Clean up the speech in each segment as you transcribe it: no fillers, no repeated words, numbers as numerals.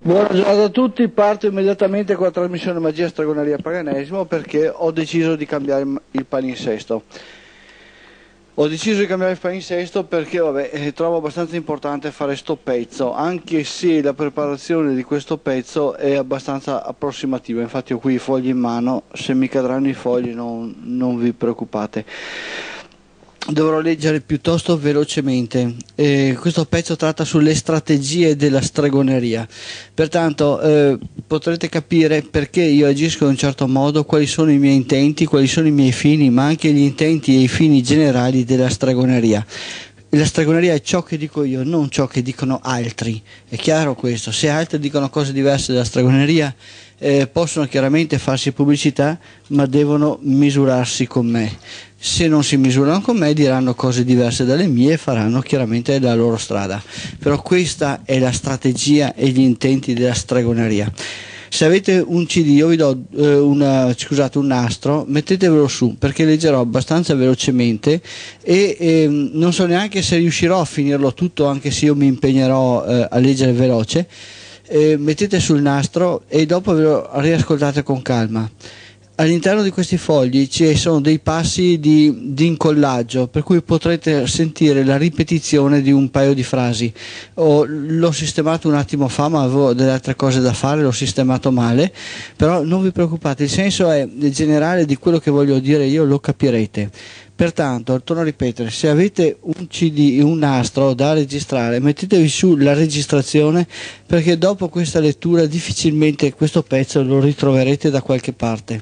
Buona giornata a tutti, parto immediatamente con la trasmissione Magia, Stregoneria, Paganesimo perché ho deciso di cambiare il palinsesto. Ho deciso di cambiare il palinsesto perché trovo abbastanza importante fare sto pezzo, anche se la preparazione di questo pezzo è abbastanza approssimativa. Infatti ho qui i fogli in mano, se mi cadranno i fogli non vi preoccupate. Dovrò leggere piuttosto velocemente. Questo pezzo tratta sulle strategie della stregoneria, pertanto potrete capire perché io agisco in un certo modo, quali sono i miei intenti, quali sono i miei fini, ma anche gli intenti e i fini generali della stregoneria. La stregoneria è ciò che dico io, non ciò che dicono altri. È chiaro questo? Se altri dicono cose diverse della stregoneria, possono chiaramente farsi pubblicità, ma devono misurarsi con me. Se non si misurano con me, diranno cose diverse dalle mie e faranno chiaramente la loro strada. Però questa è la strategia e gli intenti della stregoneria. Se avete un CD, io vi do un nastro, mettetevelo su perché leggerò abbastanza velocemente e non so neanche se riuscirò a finirlo tutto, anche se io mi impegnerò a leggere veloce. Mettete sul nastro e dopo ve lo riascoltate con calma. All'interno di questi fogli ci sono dei passi di incollaggio, per cui potrete sentire la ripetizione di un paio di frasi. L'ho sistemato un attimo fa, ma avevo delle altre cose da fare, l'ho sistemato male, però non vi preoccupate, il senso è generale di quello che voglio dire io, lo capirete. Pertanto, torno a ripetere, se avete un CD, un nastro da registrare, mettetevi su la registrazione, perché dopo questa lettura difficilmente questo pezzo lo ritroverete da qualche parte.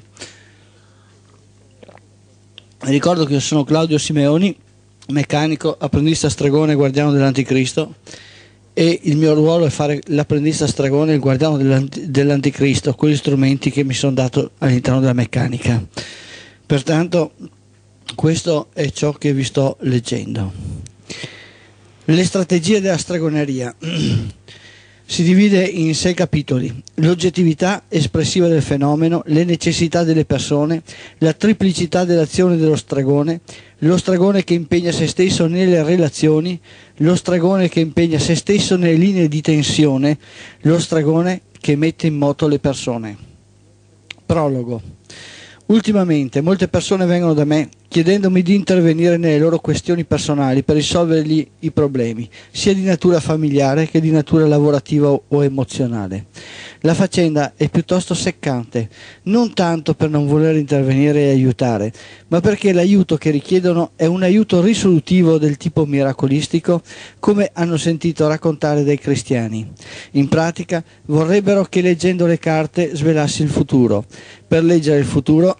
Ricordo che io sono Claudio Simeoni, meccanico, apprendista stregone, guardiano dell'Anticristo, e il mio ruolo è fare l'apprendista stregone e il guardiano dell'Anticristo, quegli strumenti che mi sono dato all'interno della meccanica. Pertanto questo è ciò che vi sto leggendo. Le strategie della stregoneria. Si divide in 6 capitoli: l'oggettività espressiva del fenomeno, le necessità delle persone, la triplicità dell'azione dello stregone, lo stregone che impegna se stesso nelle relazioni, lo stregone che impegna se stesso nelle linee di tensione, lo stregone che mette in moto le persone. Prologo. Ultimamente molte persone vengono da me chiedendomi di intervenire nelle loro questioni personali per risolvergli i problemi, sia di natura familiare che di natura lavorativa o emozionale. La faccenda è piuttosto seccante, non tanto per non voler intervenire e aiutare, ma perché l'aiuto che richiedono è un aiuto risolutivo del tipo miracolistico, come hanno sentito raccontare dai cristiani. In pratica vorrebbero che leggendo le carte svelassi il futuro. Per leggere il futuro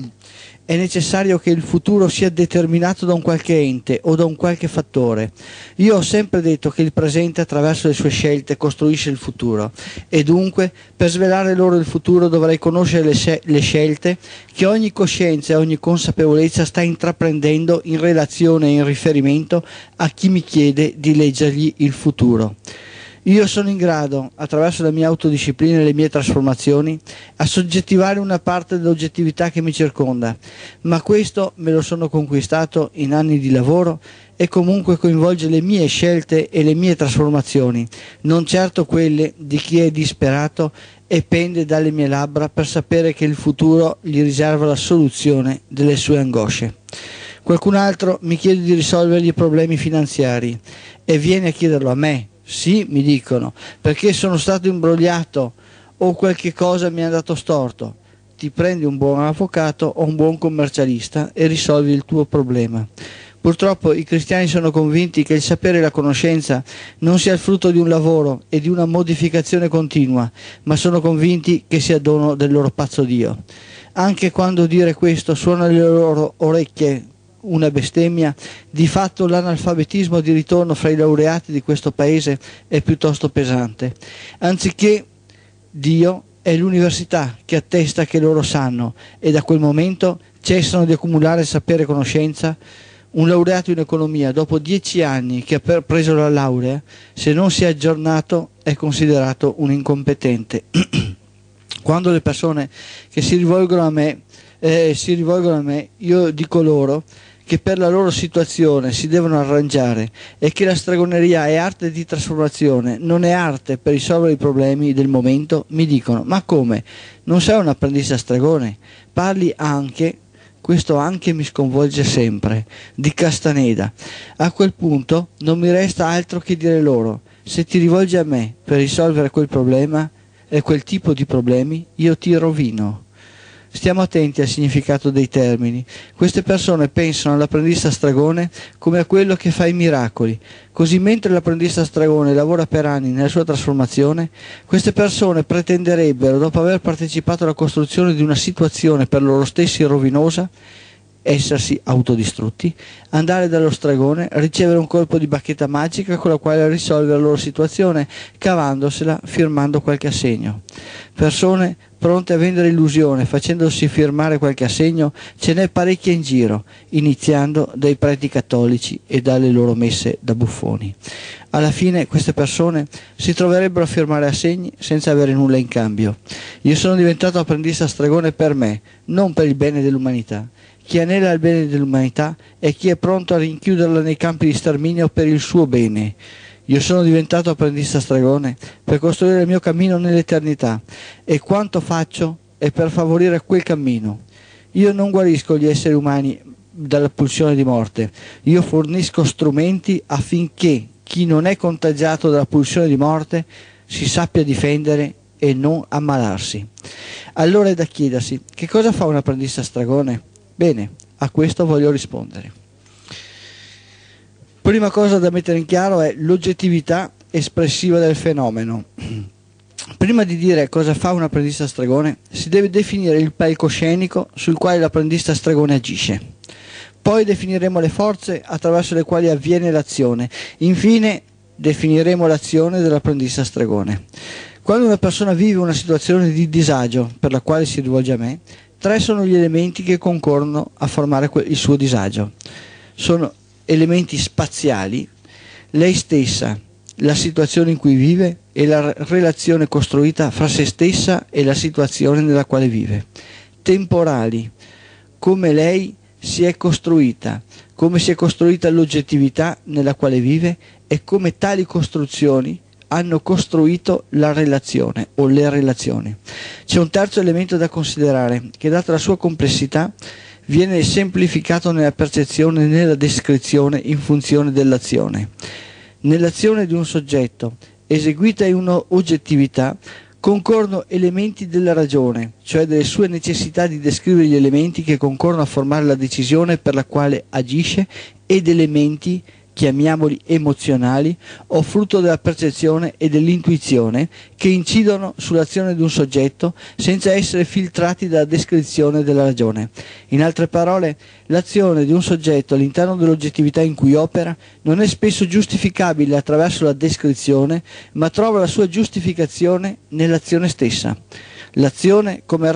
è necessario che il futuro sia determinato da un qualche ente o da un qualche fattore. Io ho sempre detto che il presente attraverso le sue scelte costruisce il futuro e dunque per svelare loro il futuro dovrei conoscere le scelte che ogni coscienza e ogni consapevolezza sta intraprendendo in relazione e in riferimento a chi mi chiede di leggergli il futuro. Io sono in grado, attraverso la mia autodisciplina e le mie trasformazioni, a soggettivare una parte dell'oggettività che mi circonda, ma questo me lo sono conquistato in anni di lavoro e comunque coinvolge le mie scelte e le mie trasformazioni, non certo quelle di chi è disperato e pende dalle mie labbra per sapere che il futuro gli riserva la soluzione delle sue angosce. Qualcun altro mi chiede di risolvergli i problemi finanziari e viene a chiederlo a me. Sì, mi dicono, perché sono stato imbrogliato o qualche cosa mi è andato storto. Ti prendi un buon avvocato o un buon commercialista e risolvi il tuo problema. Purtroppo i cristiani sono convinti che il sapere e la conoscenza non sia il frutto di un lavoro e di una modificazione continua, ma sono convinti che sia dono del loro pazzo Dio. Anche quando dire questo suona alle loro orecchie una bestemmia, di fatto l'analfabetismo di ritorno fra i laureati di questo paese è piuttosto pesante. Anziché Dio è l'università che attesta che loro sanno e da quel momento cessano di accumulare sapere e conoscenza. Un laureato in economia dopo 10 anni che ha preso la laurea, se non si è aggiornato è considerato un incompetente. Quando le persone che si rivolgono a me, io dico loro che per la loro situazione si devono arrangiare e che la stregoneria è arte di trasformazione, non è arte per risolvere i problemi del momento, mi dicono: ma come? Non sei un apprendista stregone? Parli anche, questo anche mi sconvolge sempre, di Castaneda. A quel punto non mi resta altro che dire loro: se ti rivolgi a me per risolvere quel problema e quel tipo di problemi, io ti rovino. Stiamo attenti al significato dei termini. Queste persone pensano all'apprendista stregone come a quello che fa i miracoli. Così, mentre l'apprendista stregone lavora per anni nella sua trasformazione, queste persone pretenderebbero, dopo aver partecipato alla costruzione di una situazione per loro stessi rovinosa, essersi autodistrutti, andare dallo stregone, ricevere un colpo di bacchetta magica con la quale risolvere la loro situazione, cavandosela firmando qualche assegno. Persone pronte a vendere illusione facendosi firmare qualche assegno ce n'è parecchia in giro, iniziando dai preti cattolici e dalle loro messe da buffoni. Alla fine queste persone si troverebbero a firmare assegni senza avere nulla in cambio. Io sono diventato apprendista stregone per me, non per il bene dell'umanità. Chi anela il bene dell'umanità è chi è pronto a rinchiuderla nei campi di sterminio per il suo bene. Io sono diventato apprendista stregone per costruire il mio cammino nell'eternità e quanto faccio è per favorire quel cammino. Io non guarisco gli esseri umani dalla pulsione di morte, io fornisco strumenti affinché chi non è contagiato dalla pulsione di morte si sappia difendere e non ammalarsi. Allora è da chiedersi: che cosa fa un apprendista stregone? Bene, a questo voglio rispondere. Prima cosa da mettere in chiaro è l'oggettività espressiva del fenomeno. Prima di dire cosa fa un apprendista stregone, si deve definire il palcoscenico sul quale l'apprendista stregone agisce. Poi definiremo le forze attraverso le quali avviene l'azione. Infine definiremo l'azione dell'apprendista stregone. Quando una persona vive una situazione di disagio per la quale si rivolge a me, 3 sono gli elementi che concorrono a formare il suo disagio. Sono elementi spaziali, lei stessa, la situazione in cui vive e la relazione costruita fra se stessa e la situazione nella quale vive. Temporali, come lei si è costruita, come si è costruita l'oggettività nella quale vive e come tali costruzioni hanno costruito la relazione o le relazioni. C'è un terzo elemento da considerare che, data la sua complessità, viene semplificato nella percezione e nella descrizione in funzione dell'azione. Nell'azione di un soggetto eseguita in un'oggettività concorrono elementi della ragione, cioè delle sue necessità di descrivere gli elementi che concorrono a formare la decisione per la quale agisce, ed elementi, chiamiamoli emozionali, o frutto della percezione e dell'intuizione, che incidono sull'azione di un soggetto senza essere filtrati dalla descrizione della ragione. In altre parole, l'azione di un soggetto all'interno dell'oggettività in cui opera non è spesso giustificabile attraverso la descrizione, ma trova la sua giustificazione nell'azione stessa. L'azione come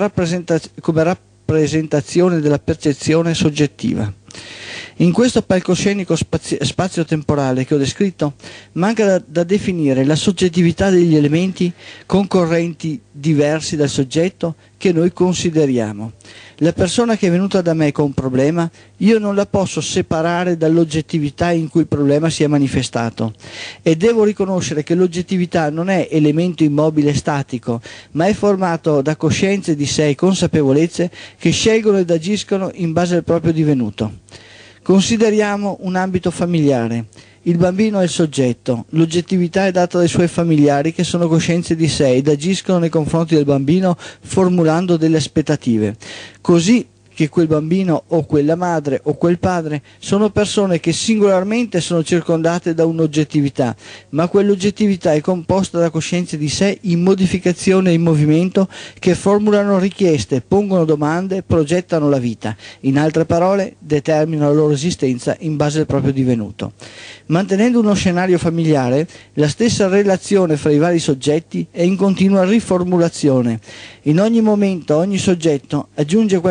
rappresentazione della percezione soggettiva. In questo palcoscenico spazio-temporale che ho descritto, manca da definire la soggettività degli elementi concorrenti diversi dal soggetto che noi consideriamo. La persona che è venuta da me con un problema, io non la posso separare dall'oggettività in cui il problema si è manifestato, e devo riconoscere che l'oggettività non è elemento immobile e statico, ma è formato da coscienze di sé e consapevolezze che scelgono ed agiscono in base al proprio divenuto. Consideriamo un ambito familiare. Il bambino è il soggetto, l'oggettività è data dai suoi familiari che sono coscienze di sé ed agiscono nei confronti del bambino formulando delle aspettative. Così che quel bambino o quella madre o quel padre sono persone che singolarmente sono circondate da un'oggettività, ma quell'oggettività è composta da coscienze di sé in modificazione e in movimento che formulano richieste, pongono domande, progettano la vita. In altre parole, determinano la loro esistenza in base al proprio divenuto. Mantenendo uno scenario familiare, la stessa relazione fra i vari soggetti è in continua riformulazione. In ogni momento ogni soggetto aggiunge qualche cosa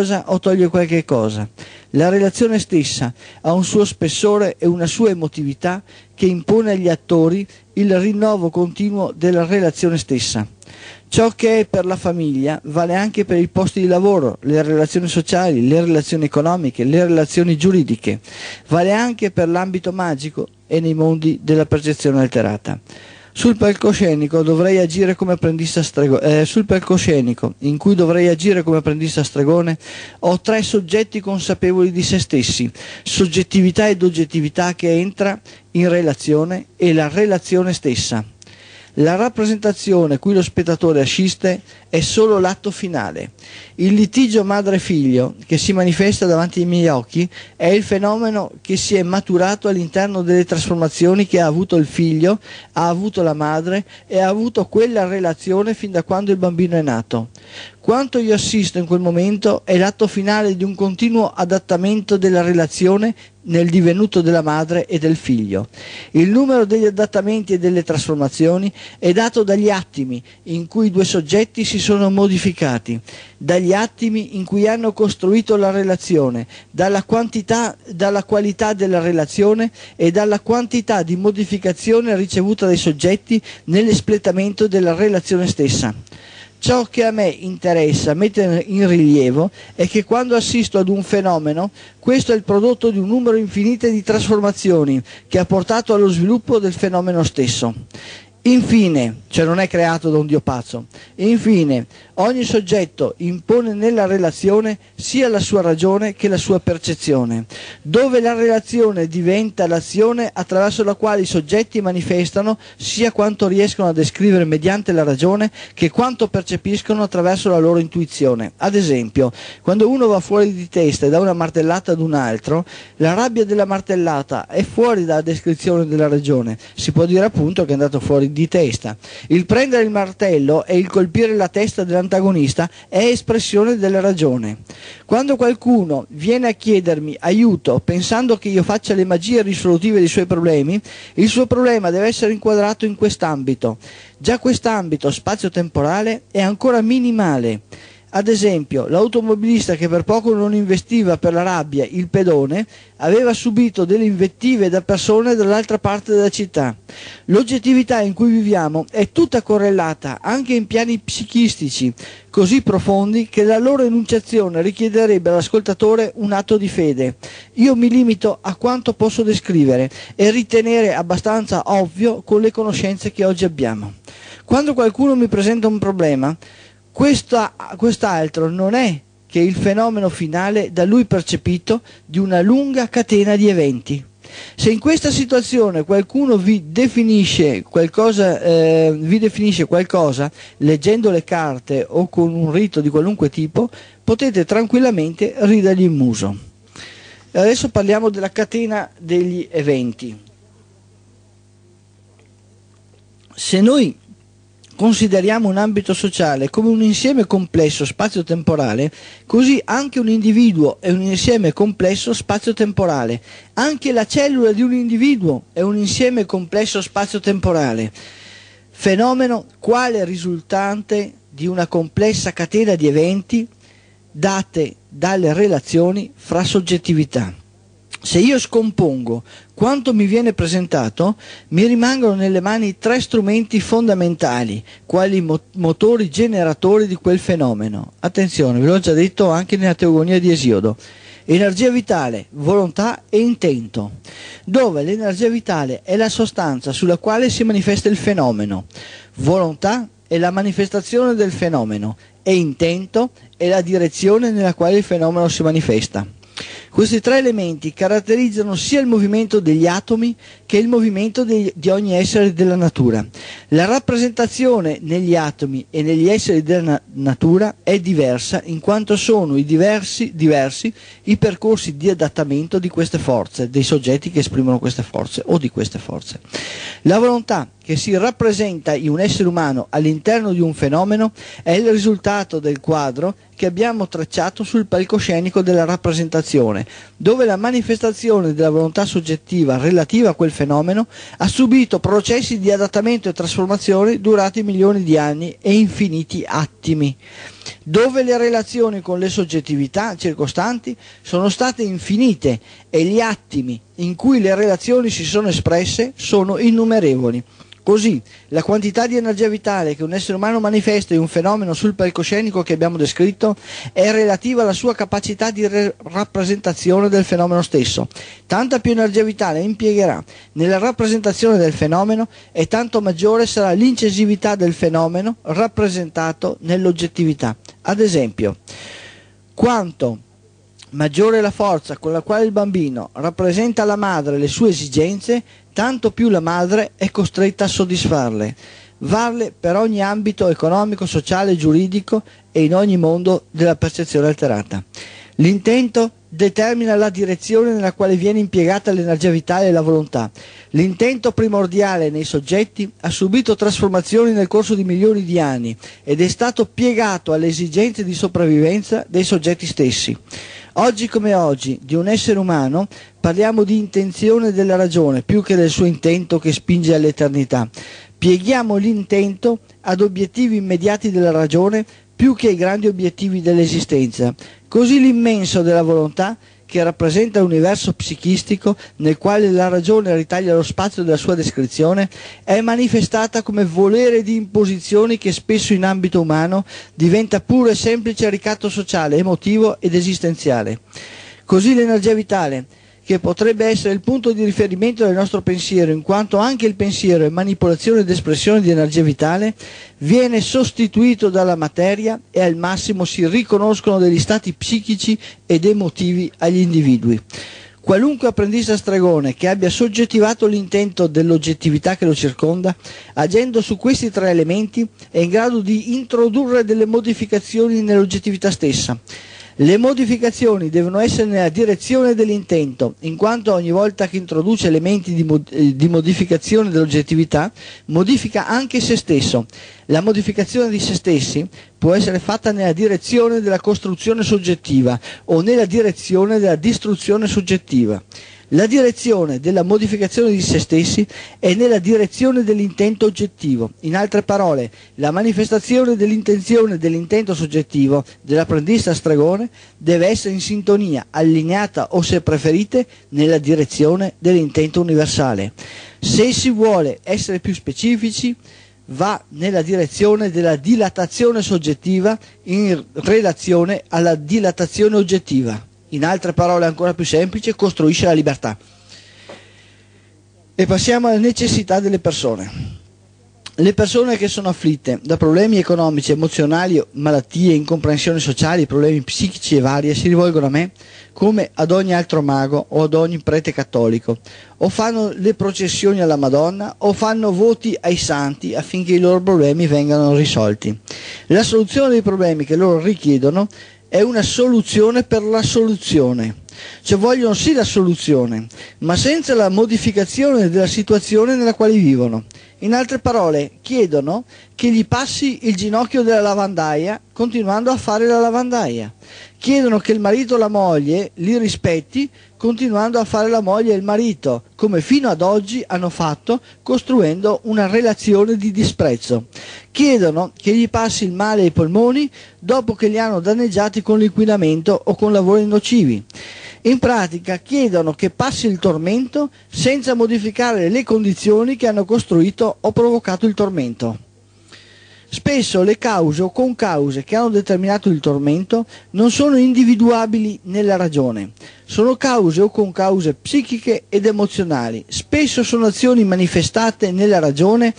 cosa o toglie qualche cosa. La relazione stessa ha un suo spessore e una sua emotività che impone agli attori il rinnovo continuo della relazione stessa. Ciò che è per la famiglia vale anche per i posti di lavoro, le relazioni sociali, le relazioni economiche, le relazioni giuridiche, vale anche per l'ambito magico e nei mondi della percezione alterata. Sul palcoscenico dovrei agire come apprendista stregone. Sul palcoscenico, in cui dovrei agire come apprendista stregone, ho 3 soggetti consapevoli di se stessi, soggettività ed oggettività che entra in relazione e la relazione stessa. La rappresentazione cui lo spettatore assiste è solo l'atto finale. Il litigio madre-figlio che si manifesta davanti ai miei occhi è il fenomeno che si è maturato all'interno delle trasformazioni che ha avuto il figlio, ha avuto la madre e ha avuto quella relazione fin da quando il bambino è nato. Quanto io assisto in quel momento è l'atto finale di un continuo adattamento della relazione nel divenuto della madre e del figlio. Il numero degli adattamenti e delle trasformazioni è dato dagli attimi in cui i 2 soggetti si sono modificati, dagli attimi in cui hanno costruito la relazione, dalla quantità, dalla qualità della relazione e dalla quantità di modificazione ricevuta dai soggetti nell'espletamento della relazione stessa. Ciò che a me interessa mettere in rilievo è che quando assisto ad un fenomeno, questo è il prodotto di un numero infinito di trasformazioni che ha portato allo sviluppo del fenomeno stesso. Infine, cioè non è creato da un Dio pazzo, infine ogni soggetto impone nella relazione sia la sua ragione che la sua percezione, dove la relazione diventa l'azione attraverso la quale i soggetti manifestano sia quanto riescono a descrivere mediante la ragione che quanto percepiscono attraverso la loro intuizione. Ad esempio, quando uno va fuori di testa e dà una martellata ad un altro, la rabbia della martellata è fuori dalla descrizione della ragione, si può dire appunto che è andato fuori di testa. Il prendere il martello e il colpire la testa dell'antagonista è espressione della ragione. Quando qualcuno viene a chiedermi aiuto pensando che io faccia le magie risolutive dei suoi problemi, il suo problema deve essere inquadrato in quest'ambito. Già quest'ambito spazio-temporale è ancora minimale. Ad esempio, l'automobilista che per poco non investiva per la rabbia il pedone aveva subito delle invettive da persone dall'altra parte della città. L'oggettività in cui viviamo è tutta correlata anche in piani psichistici così profondi che la loro enunciazione richiederebbe all'ascoltatore un atto di fede. Io mi limito a quanto posso descrivere e ritenere abbastanza ovvio con le conoscenze che oggi abbiamo. Quando qualcuno mi presenta un problema, quest'altro non è che il fenomeno finale da lui percepito di una lunga catena di eventi. Se in questa situazione qualcuno vi definisce qualcosa, leggendo le carte o con un rito di qualunque tipo, potete tranquillamente ridergli in muso. Adesso parliamo della catena degli eventi. Se noi consideriamo un ambito sociale come un insieme complesso spazio-temporale, così anche un individuo è un insieme complesso spazio-temporale. Anche la cellula di un individuo è un insieme complesso spazio-temporale. Fenomeno quale risultante di una complessa catena di eventi date dalle relazioni fra soggettività. Se io scompongo quanto mi viene presentato, mi rimangono nelle mani 3 strumenti fondamentali, quali motori generatori di quel fenomeno. Attenzione, ve l'ho già detto anche nella teogonia di Esiodo. Energia vitale, volontà e intento, dove l'energia vitale è la sostanza sulla quale si manifesta il fenomeno, volontà è la manifestazione del fenomeno e intento è la direzione nella quale il fenomeno si manifesta. Questi 3 elementi caratterizzano sia il movimento degli atomi che il movimento di ogni essere della natura. La rappresentazione negli atomi e negli esseri della natura è diversa in quanto sono diversi i percorsi di adattamento di queste forze, dei soggetti che esprimono queste forze o di queste forze. La volontà che si rappresenta in un essere umano all'interno di un fenomeno è il risultato del quadro che abbiamo tracciato sul palcoscenico della rappresentazione, dove la manifestazione della volontà soggettiva relativa a quel fenomeno ha subito processi di adattamento e trasformazione durati milioni di anni e infiniti attimi. dove le relazioni con le soggettività circostanti sono state infinite e gli attimi in cui le relazioni si sono espresse sono innumerevoli. Così, la quantità di energia vitale che un essere umano manifesta in un fenomeno sul palcoscenico che abbiamo descritto è relativa alla sua capacità di rappresentazione del fenomeno stesso. Tanta più energia vitale impiegherà nella rappresentazione del fenomeno e tanto maggiore sarà l'incisività del fenomeno rappresentato nell'oggettività. Ad esempio, quanto maggiore è la forza con la quale il bambino rappresenta alla madre le sue esigenze, tanto più la madre è costretta a soddisfarle, varle per ogni ambito economico, sociale, giuridico e in ogni mondo della percezione alterata. L'intento determina la direzione nella quale viene impiegata l'energia vitale e la volontà. L'intento primordiale nei soggetti ha subito trasformazioni nel corso di milioni di anni ed è stato piegato alle esigenze di sopravvivenza dei soggetti stessi. Oggi come oggi, di un essere umano, parliamo di intenzione della ragione più che del suo intento che spinge all'eternità. Pieghiamo l'intento ad obiettivi immediati della ragione più che ai grandi obiettivi dell'esistenza. Così l'immenso della volontà, che rappresenta l'universo psichistico nel quale la ragione ritaglia lo spazio della sua descrizione, è manifestata come volere di imposizioni che spesso in ambito umano diventa puro e semplice ricatto sociale, emotivo ed esistenziale. Così l'energia vitale, che potrebbe essere il punto di riferimento del nostro pensiero, in quanto anche il pensiero è manipolazione ed espressione di energia vitale, viene sostituito dalla materia e al massimo si riconoscono degli stati psichici ed emotivi agli individui. Qualunque apprendista stregone che abbia soggettivato l'intento dell'oggettività che lo circonda, agendo su questi tre elementi, è in grado di introdurre delle modificazioni nell'oggettività stessa. Le modificazioni devono essere nella direzione dell'intento, in quanto ogni volta che introduce elementi di modificazione dell'oggettività, modifica anche se stesso. La modificazione di se stessi può essere fatta nella direzione della costruzione soggettiva o nella direzione della distruzione soggettiva. La direzione della modificazione di se stessi è nella direzione dell'intento oggettivo. In altre parole, la manifestazione dell'intenzione dell'intento soggettivo dell'apprendista stregone deve essere in sintonia, allineata o, se preferite, nella direzione dell'intento universale. Se si vuole essere più specifici, va nella direzione della dilatazione soggettiva in relazione alla dilatazione oggettiva. In altre parole ancora più semplice, costruisce la libertà. E passiamo alle necessità delle persone. Le persone che sono afflitte da problemi economici, emozionali, malattie, incomprensioni sociali, problemi psichici e varie si rivolgono a me come ad ogni altro mago o ad ogni prete cattolico, o fanno le processioni alla Madonna o fanno voti ai santi affinché i loro problemi vengano risolti. La soluzione dei problemi che loro richiedono è una soluzione per la soluzione, cioè vogliono sì la soluzione, ma senza la modificazione della situazione nella quale vivono. In altre parole, chiedono che gli passi il ginocchio della lavandaia continuando a fare la lavandaia. Chiedono che il marito o la moglie li rispetti continuando a fare la moglie e il marito, come fino ad oggi hanno fatto, costruendo una relazione di disprezzo. Chiedono che gli passi il male ai polmoni dopo che li hanno danneggiati con l'inquinamento o con lavori nocivi. In pratica chiedono che passi il tormento senza modificare le condizioni che hanno costruito o provocato il tormento. Spesso le cause o concause che hanno determinato il tormento non sono individuabili nella ragione, sono cause o concause psichiche ed emozionali, spesso sono azioni manifestate nella ragione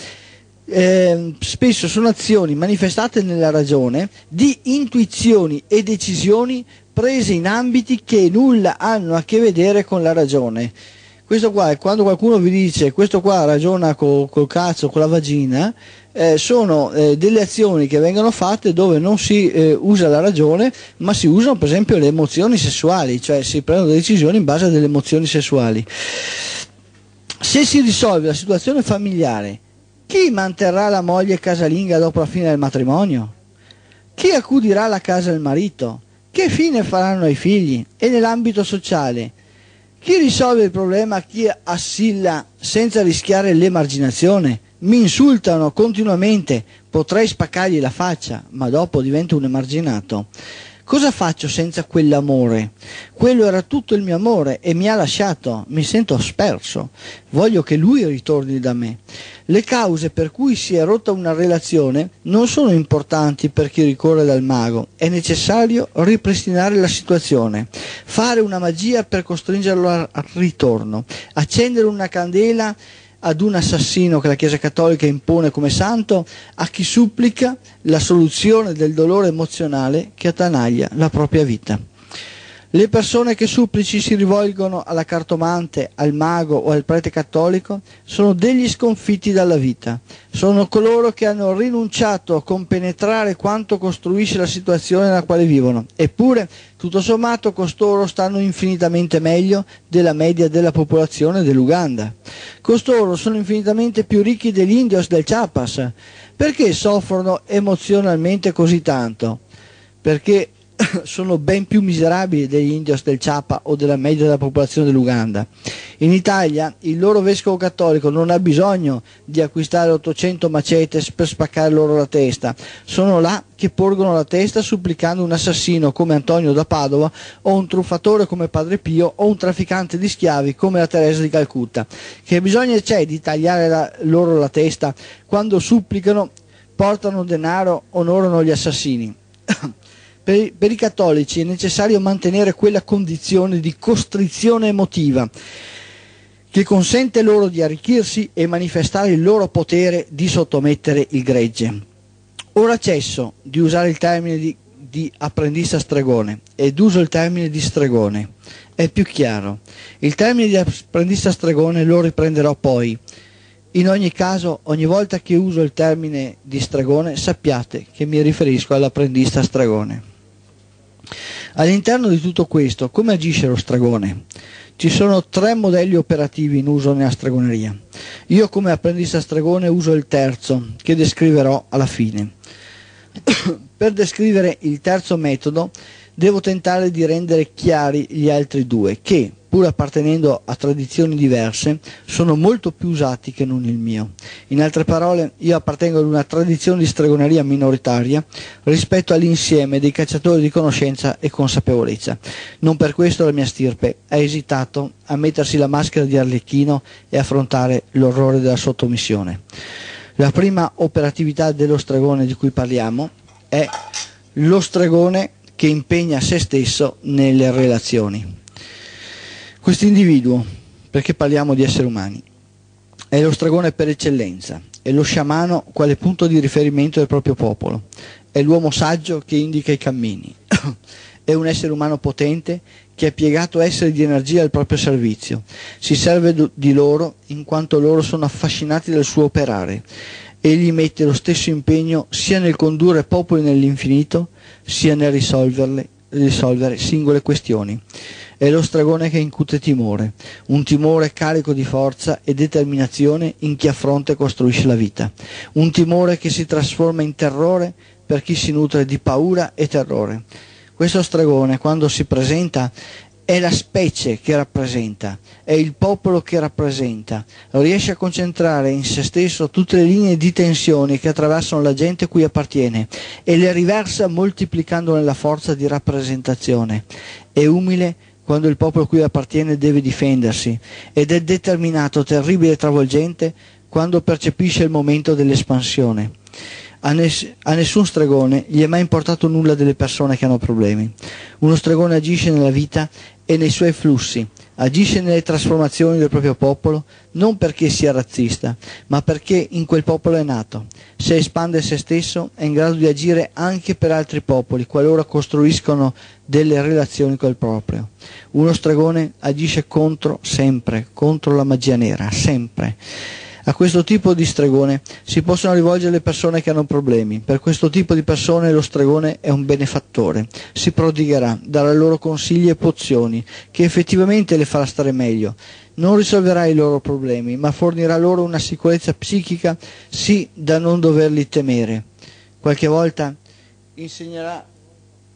di intuizioni e decisioni prese in ambiti che nulla hanno a che vedere con la ragione. Questo qua, quando qualcuno vi dice questo qua ragiona col cazzo, con la vagina, sono delle azioni che vengono fatte dove non si usa la ragione, ma si usano per esempio le emozioni sessuali, cioè si prendono delle decisioni in base a delle emozioni sessuali. Se si risolve la situazione familiare, chi manterrà la moglie casalinga dopo la fine del matrimonio? Chi accudirà la casa del marito? Che fine faranno ai figli? E nell'ambito sociale? Chi risolve il problema? Chi assilla senza rischiare l'emarginazione? mi insultano continuamente, potrei spaccargli la faccia, ma dopo divento un emarginato. Cosa faccio senza quell'amore? Quello era tutto il mio amore e mi ha lasciato, mi sento sperso, voglio che lui ritorni da me. Le cause per cui si è rotta una relazione non sono importanti per chi ricorre dal mago, è necessario ripristinare la situazione, fare una magia per costringerlo al ritorno, accendere una candela ad un assassino che la Chiesa Cattolica impone come santo, a chi supplica la soluzione del dolore emozionale che attanaglia la propria vita. Le persone che supplici si rivolgono alla cartomante, al mago o al prete cattolico sono degli sconfitti dalla vita, sono coloro che hanno rinunciato a compenetrare quanto costruisce la situazione nella quale vivono, eppure tutto sommato costoro stanno infinitamente meglio della media della popolazione dell'Uganda. Costoro sono infinitamente più ricchi degli indios del Chiapas. Perché soffrono emozionalmente così tanto? Perché sono ben più miserabili degli indios del Chiapa o della media della popolazione dell'Uganda. In Italia il loro vescovo cattolico non ha bisogno di acquistare 800 macetes per spaccare loro la testa, sono là che porgono la testa supplicando un assassino come Antonio da Padova o un truffatore come Padre Pio o un trafficante di schiavi come la Teresa di Calcutta. Che bisogno c'è di tagliare loro la testa quando supplicano, portano denaro, onorano gli assassini? Per i cattolici è necessario mantenere quella condizione di costrizione emotiva che consente loro di arricchirsi e manifestare il loro potere di sottomettere il gregge. Ora cesso di usare il termine di apprendista stregone ed uso il termine di stregone. È più chiaro. Il termine di apprendista stregone lo riprenderò poi. In ogni caso, ogni volta che uso il termine di stregone, sappiate che mi riferisco all'apprendista stregone. All'interno di tutto questo, come agisce lo stregone? Ci sono 3 modelli operativi in uso nella stregoneria. Io come apprendista stregone uso il terzo, che descriverò alla fine. Per descrivere il terzo metodo, devo tentare di rendere chiari gli altri 2, che, pur appartenendo a tradizioni diverse, sono molto più usati che non il mio. In altre parole, io appartengo ad una tradizione di stregoneria minoritaria rispetto all'insieme dei cacciatori di conoscenza e consapevolezza. Non per questo la mia stirpe ha esitato a mettersi la maschera di Arlecchino e affrontare l'orrore della sottomissione. La prima operatività dello stregone di cui parliamo è lo stregone che impegna se stesso nelle relazioni. Questo individuo, perché parliamo di esseri umani, è lo stregone per eccellenza, è lo sciamano quale punto di riferimento del proprio popolo, è l'uomo saggio che indica i cammini, è un essere umano potente che è piegato a essere di energia al proprio servizio, si serve di loro in quanto loro sono affascinati dal suo operare. Egli mette lo stesso impegno sia nel condurre popoli nell'infinito, sia nel risolvere singole questioni. È lo stregone che incute timore, un timore carico di forza e determinazione in chi affronta e costruisce la vita, un timore che si trasforma in terrore per chi si nutre di paura e terrore. Questo stregone, quando si presenta, è la specie che rappresenta, è il popolo che rappresenta, riesce a concentrare in se stesso tutte le linee di tensione che attraversano la gente a cui appartiene e le riversa moltiplicandone la forza di rappresentazione. È umile quando il popolo a cui appartiene deve difendersi ed è determinato, terribile e travolgente quando percepisce il momento dell'espansione. A nessun stregone gli è mai importato nulla delle persone che hanno problemi. Uno stregone agisce nella vita e nei suoi flussi, agisce nelle trasformazioni del proprio popolo non perché sia razzista, ma perché in quel popolo è nato. Se espande se stesso è in grado di agire anche per altri popoli qualora costruiscono delle relazioni col proprio. Uno stregone agisce sempre contro la magia nera, sempre. A questo tipo di stregone si possono rivolgere le persone che hanno problemi. Per questo tipo di persone lo stregone è un benefattore. Si prodigherà, darà loro consigli e pozioni che effettivamente le farà stare meglio. Non risolverà i loro problemi, ma fornirà loro una sicurezza psichica sì da non doverli temere. Qualche volta insegnerà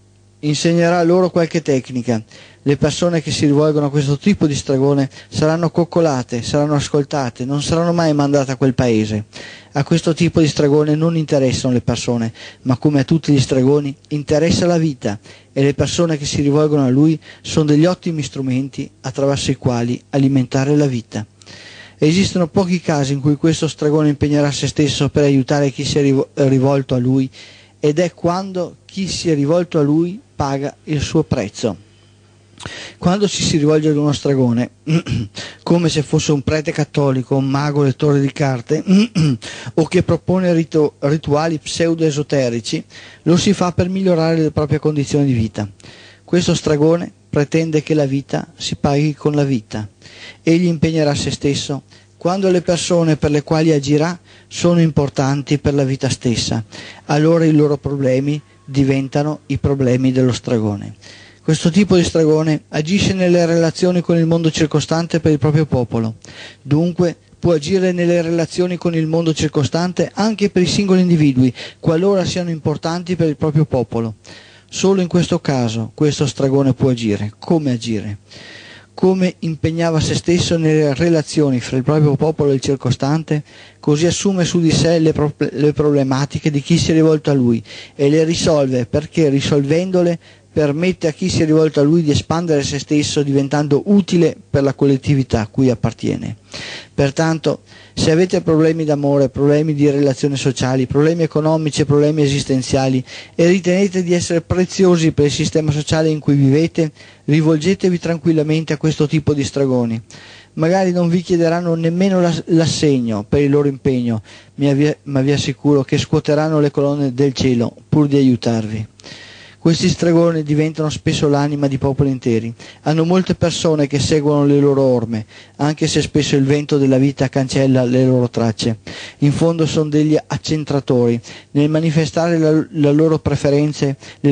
insegnerà loro qualche tecnica. Le persone che si rivolgono a questo tipo di stregone saranno coccolate, saranno ascoltate, non saranno mai mandate a quel paese. A questo tipo di stregone non interessano le persone, ma come a tutti gli stregoni interessa la vita, e le persone che si rivolgono a lui sono degli ottimi strumenti attraverso i quali alimentare la vita. Esistono pochi casi in cui questo stregone impegnerà se stesso per aiutare chi si è rivolto a lui, ed è quando chi si è rivolto a lui paga il suo prezzo. Quando ci si rivolge ad uno stregone, come se fosse un prete cattolico, un mago lettore di carte, o che propone rituali pseudo-esoterici, lo si fa per migliorare le proprie condizioni di vita. Questo stregone pretende che la vita si paghi con la vita. Egli impegnerà se stesso quando le persone per le quali agirà sono importanti per la vita stessa. Allora i loro problemi diventano i problemi dello stregone. Questo tipo di stregone agisce nelle relazioni con il mondo circostante per il proprio popolo. Dunque può agire nelle relazioni con il mondo circostante anche per i singoli individui, qualora siano importanti per il proprio popolo. Solo in questo caso questo stregone può agire. Come agire? Come impegnava se stesso nelle relazioni fra il proprio popolo e il circostante, così assume su di sé le problematiche di chi si è rivolto a lui e le risolve, perché risolvendole permette a chi si è rivolto a lui di espandere se stesso, diventando utile per la collettività a cui appartiene. Pertanto, se avete problemi d'amore, problemi di relazioni sociali, problemi economici e problemi esistenziali e ritenete di essere preziosi per il sistema sociale in cui vivete, rivolgetevi tranquillamente a questo tipo di stregoni. Magari non vi chiederanno nemmeno l'assegno per il loro impegno, ma vi assicuro che scuoteranno le colonne del cielo pur di aiutarvi. Questi stregoni diventano spesso l'anima di popoli interi. Hanno molte persone che seguono le loro orme, anche se spesso il vento della vita cancella le loro tracce. In fondo sono degli accentratori. Nel manifestare le loro preferenze e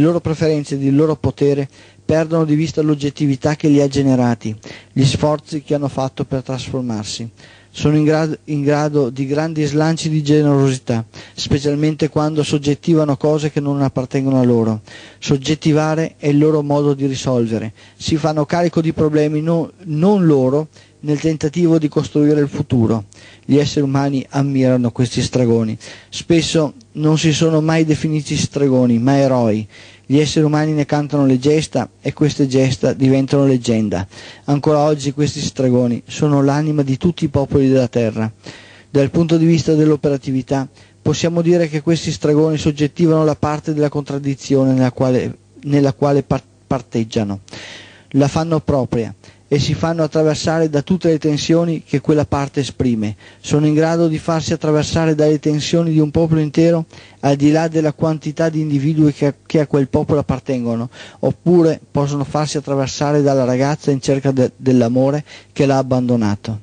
il loro potere, perdono di vista l'oggettività che li ha generati, gli sforzi che hanno fatto per trasformarsi. Sono in grado di grandi slanci di generosità, specialmente quando soggettivano cose che non appartengono a loro. Soggettivare è il loro modo di risolvere. Si fanno carico di problemi non loro nel tentativo di costruire il futuro. Gli esseri umani ammirano questi stregoni. Spesso non si sono mai definiti stregoni, ma eroi. Gli esseri umani ne cantano le gesta e queste gesta diventano leggenda. Ancora oggi questi stregoni sono l'anima di tutti i popoli della terra. Dal punto di vista dell'operatività, possiamo dire che questi stregoni soggettivano la parte della contraddizione nella quale parteggiano. La fanno propria e si fanno attraversare da tutte le tensioni che quella parte esprime. Sono in grado di farsi attraversare dalle tensioni di un popolo intero, al di là della quantità di individui che a quel popolo appartengono, oppure possono farsi attraversare dalla ragazza in cerca dell'amore che l'ha abbandonato.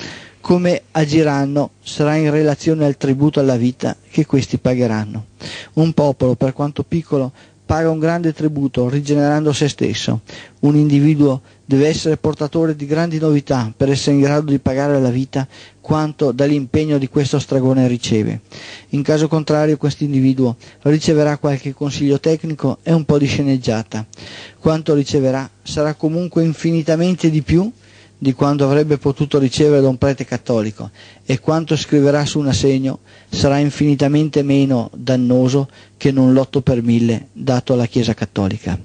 Come agiranno sarà in relazione al tributo alla vita che questi pagheranno. Un popolo, per quanto piccolo, paga un grande tributo rigenerando se stesso. Un individuo deve essere portatore di grandi novità per essere in grado di pagare alla vita quanto dall'impegno di questo stregone riceve. In caso contrario, questo individuo riceverà qualche consiglio tecnico e un po' di sceneggiata. Quanto riceverà sarà comunque infinitamente di più di quanto avrebbe potuto ricevere da un prete cattolico, e quanto scriverà su un assegno sarà infinitamente meno dannoso che non l'8 per 1000 dato alla Chiesa cattolica.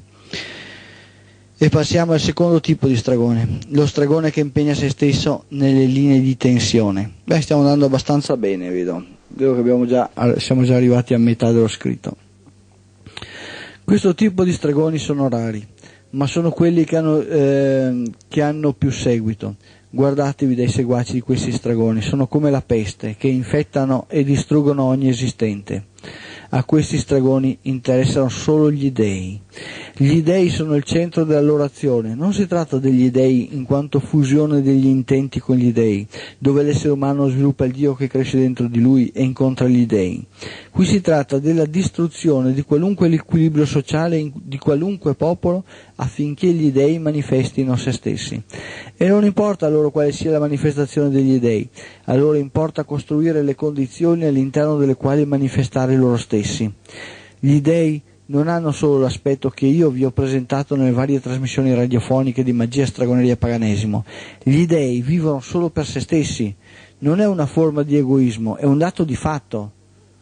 E passiamo al secondo tipo di stregone, lo stregone che impegna se stesso nelle linee di tensione. Stiamo andando abbastanza bene, vedo che siamo già arrivati a metà dello scritto. Questo tipo di stregoni sono rari, ma sono quelli che hanno più seguito. Guardatevi dai seguaci di questi stregoni, sono come la peste, che infettano e distruggono ogni esistente. A questi stregoni interessano solo gli dei. Gli dei sono il centro della loro azione. Non si tratta degli dei in quanto fusione degli intenti con gli dei, dove l'essere umano sviluppa il Dio che cresce dentro di lui e incontra gli dei. Qui si tratta della distruzione di qualunque equilibrio sociale di qualunque popolo affinché gli dei manifestino se stessi. E non importa a loro quale sia la manifestazione degli dei, a loro importa costruire le condizioni all'interno delle quali manifestare loro stessi. Gli dei non hanno solo l'aspetto che io vi ho presentato nelle varie trasmissioni radiofoniche di magia, stregoneria e paganesimo. Gli dei vivono solo per se stessi. Non è una forma di egoismo, è un dato di fatto.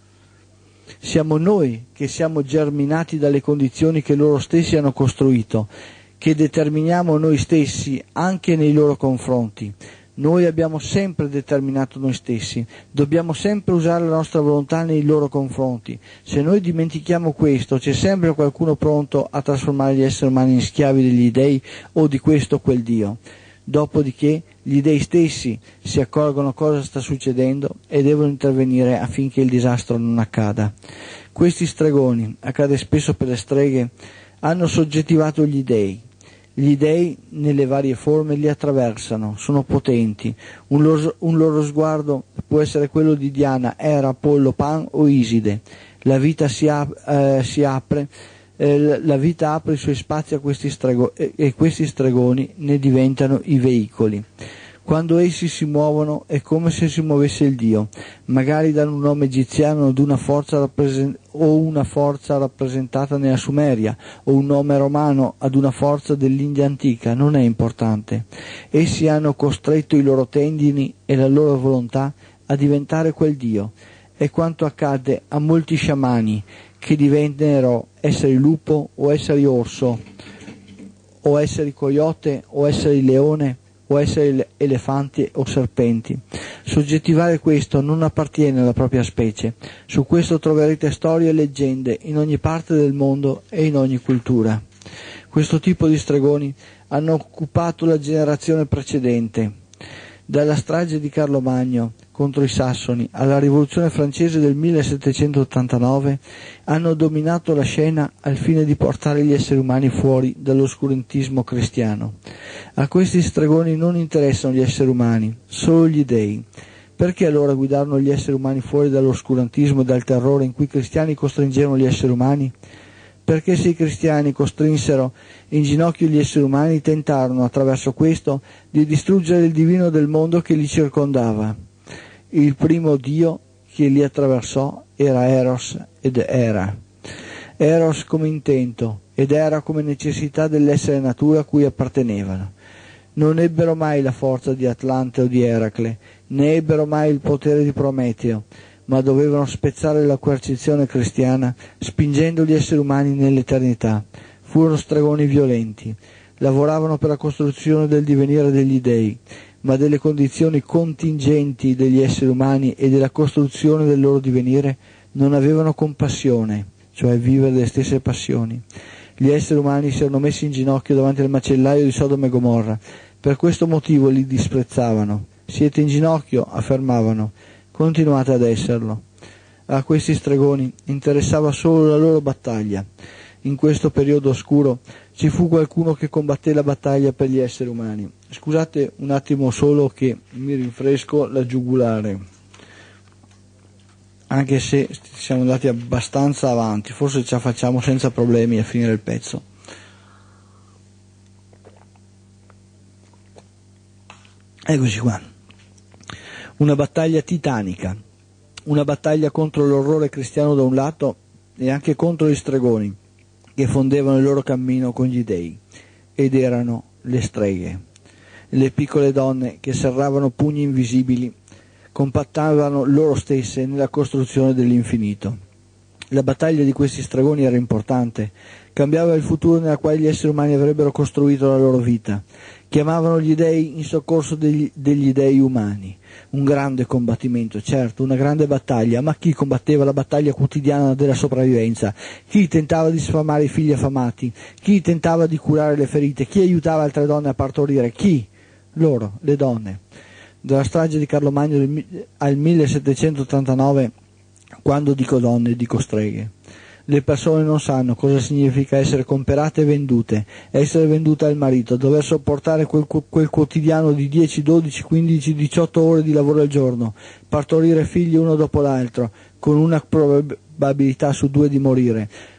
Siamo noi che siamo germinati dalle condizioni che loro stessi hanno costruito, che determiniamo noi stessi anche nei loro confronti. Noi abbiamo sempre determinato noi stessi, dobbiamo sempre usare la nostra volontà nei loro confronti. Se noi dimentichiamo questo, c'è sempre qualcuno pronto a trasformare gli esseri umani in schiavi degli dei o di questo o quel Dio. Dopodiché gli dei stessi si accorgono cosa sta succedendo e devono intervenire affinché il disastro non accada. Questi stregoni, accade spesso per le streghe, hanno soggettivato gli dei. Gli dei nelle varie forme li attraversano, sono potenti. Un loro sguardo può essere quello di Diana, Era, Apollo, Pan o Iside. La vita apre i suoi spazi a questi e questi stregoni ne diventano i veicoli. Quando essi si muovono è come se si muovesse il Dio, magari danno un nome egiziano ad una forza rappresentata nella Sumeria, o un nome romano ad una forza dell'India antica, non è importante. Essi hanno costretto i loro tendini e la loro volontà a diventare quel Dio. È quanto accade a molti sciamani che divennero esseri lupo o esseri orso, o esseri coyote o esseri leone, o essere elefanti o serpenti. Soggettivare questo non appartiene alla propria specie. Su questo troverete storie e leggende in ogni parte del mondo e in ogni cultura. Questo tipo di stregoni hanno occupato la generazione precedente. Dalla strage di Carlo Magno contro i Sassoni alla rivoluzione francese del 1789 hanno dominato la scena al fine di portare gli esseri umani fuori dall'oscurantismo cristiano. A questi stregoni non interessano gli esseri umani, solo gli dei. Perché allora guidarono gli esseri umani fuori dall'oscurantismo e dal terrore in cui i cristiani costringevano gli esseri umani? Perché se i cristiani costrinsero in ginocchio gli esseri umani, tentarono attraverso questo di distruggere il divino del mondo che li circondava. Il primo Dio che li attraversò era Eros ed Era. Eros come intento ed Era come necessità dell'essere natura a cui appartenevano. Non ebbero mai la forza di Atlante o di Eracle, né ebbero mai il potere di Prometeo, ma dovevano spezzare la coercizione cristiana spingendo gli esseri umani nell'eternità. Furono stregoni violenti, lavoravano per la costruzione del divenire degli dei, ma delle condizioni contingenti degli esseri umani e della costruzione del loro divenire non avevano compassione, cioè vivere le stesse passioni. Gli esseri umani si erano messi in ginocchio davanti al macellaio di Sodoma e Gomorra, per questo motivo li disprezzavano. Siete in ginocchio? Affermavano. Continuate ad esserlo. A questi stregoni interessava solo la loro battaglia. In questo periodo oscuro ci fu qualcuno che combatté la battaglia per gli esseri umani. Scusate un attimo solo che mi rinfresco la giugulare, anche se siamo andati abbastanza avanti, forse ce la facciamo senza problemi a finire il pezzo. Eccoci qua. Una battaglia titanica, una battaglia contro l'orrore cristiano da un lato e anche contro gli stregoni che fondevano il loro cammino con gli dei, ed erano le streghe. Le piccole donne che serravano pugni invisibili compattavano loro stesse nella costruzione dell'infinito. La battaglia di questi stregoni era importante, cambiava il futuro nel quale gli esseri umani avrebbero costruito la loro vita. Chiamavano gli dei in soccorso degli dei umani. Un grande combattimento, certo, una grande battaglia, ma chi combatteva la battaglia quotidiana della sopravvivenza? Chi tentava di sfamare i figli affamati? Chi tentava di curare le ferite? Chi aiutava altre donne a partorire? Chi? Loro, le donne. Dalla strage di Carlo Magno al 1789, quando dico donne, dico streghe. Le persone non sanno cosa significa essere comperate e vendute, essere vendute al marito, dover sopportare quel quotidiano di 10, 12, 15, 18 ore di lavoro al giorno, partorire figli uno dopo l'altro, con una probabilità su 2 di morire,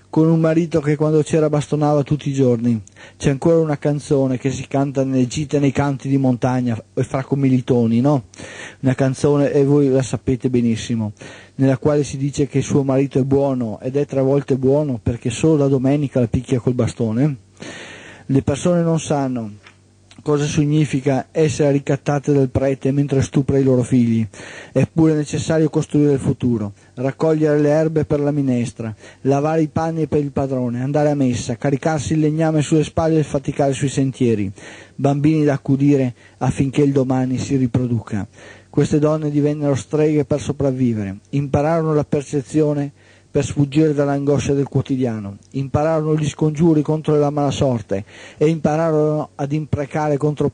con un marito che quando c'era bastonava tutti i giorni. C'è ancora una canzone che si canta nelle gite nei canti di montagna e fra commilitoni, no? Una canzone, e voi la sapete benissimo, nella quale si dice che suo marito è buono, ed è 3 volte buono perché solo la domenica la picchia col bastone. Le persone non sanno cosa significa essere ricattate dal prete mentre stupra i loro figli. È pure necessario costruire il futuro, raccogliere le erbe per la minestra, lavare i panni per il padrone, andare a messa, caricarsi il legname sulle spalle e faticare sui sentieri, bambini da accudire affinché il domani si riproduca. Queste donne divennero streghe per sopravvivere, impararono la percezione per sfuggire dall'angoscia del quotidiano, impararono gli scongiuri contro la mala sorte e impararono ad imprecare con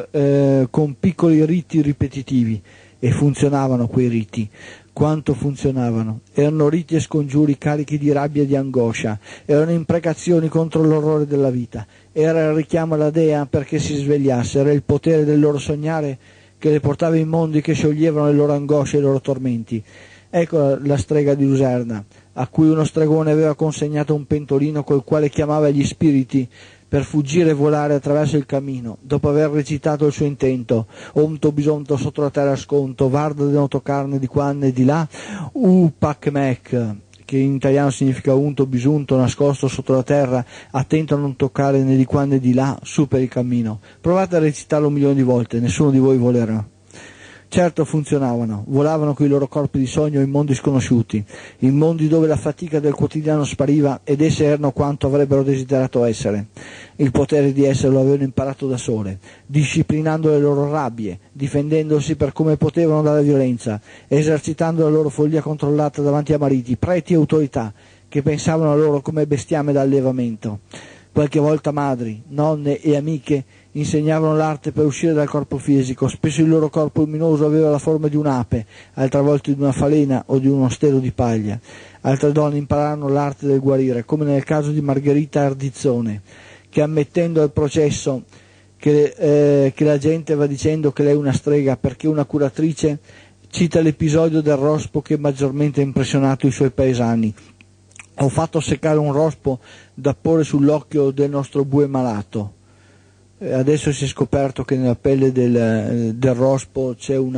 piccoli riti ripetitivi, e funzionavano quei riti. Quanto funzionavano! Erano riti e scongiuri carichi di rabbia e di angoscia, erano imprecazioni contro l'orrore della vita, era il richiamo alla dea perché si svegliasse, era il potere del loro sognare che le portava in mondi che scioglievano le loro angosce e i loro tormenti. Ecco la strega di Luserna, a cui uno stregone aveva consegnato un pentolino col quale chiamava gli spiriti per fuggire e volare attraverso il cammino, dopo aver recitato il suo intento: omto bisonto sotto la terra sconto, varda de noto carne di qua e di là, pac mec, che in italiano significa unto bisunto, nascosto sotto la terra, attento a non toccare né di qua né di là, su per il cammino. Provate a recitarlo 1.000.000 di volte, nessuno di voi volerà. Certo funzionavano, volavano con i loro corpi di sogno in mondi sconosciuti, in mondi dove la fatica del quotidiano spariva ed esse erano quanto avrebbero desiderato essere. Il potere di essere lo avevano imparato da sole, disciplinando le loro rabbie, difendendosi per come potevano dalla violenza, esercitando la loro follia controllata davanti a mariti, preti e autorità che pensavano a loro come bestiame da allevamento. Qualche volta madri, nonne e amiche insegnavano l'arte per uscire dal corpo fisico, spesso il loro corpo luminoso aveva la forma di un'ape, altre volte di una falena o di uno stelo di paglia. Altre donne impararono l'arte del guarire, come nel caso di Margherita Ardizzone, che ammettendo al processo che la gente va dicendo che lei è una strega perché una curatrice, cita l'episodio del rospo che maggiormente ha impressionato i suoi paesani. Ho fatto seccare un rospo da porre sull'occhio del nostro bue malato. Adesso si è scoperto che nella pelle del rospo c'è un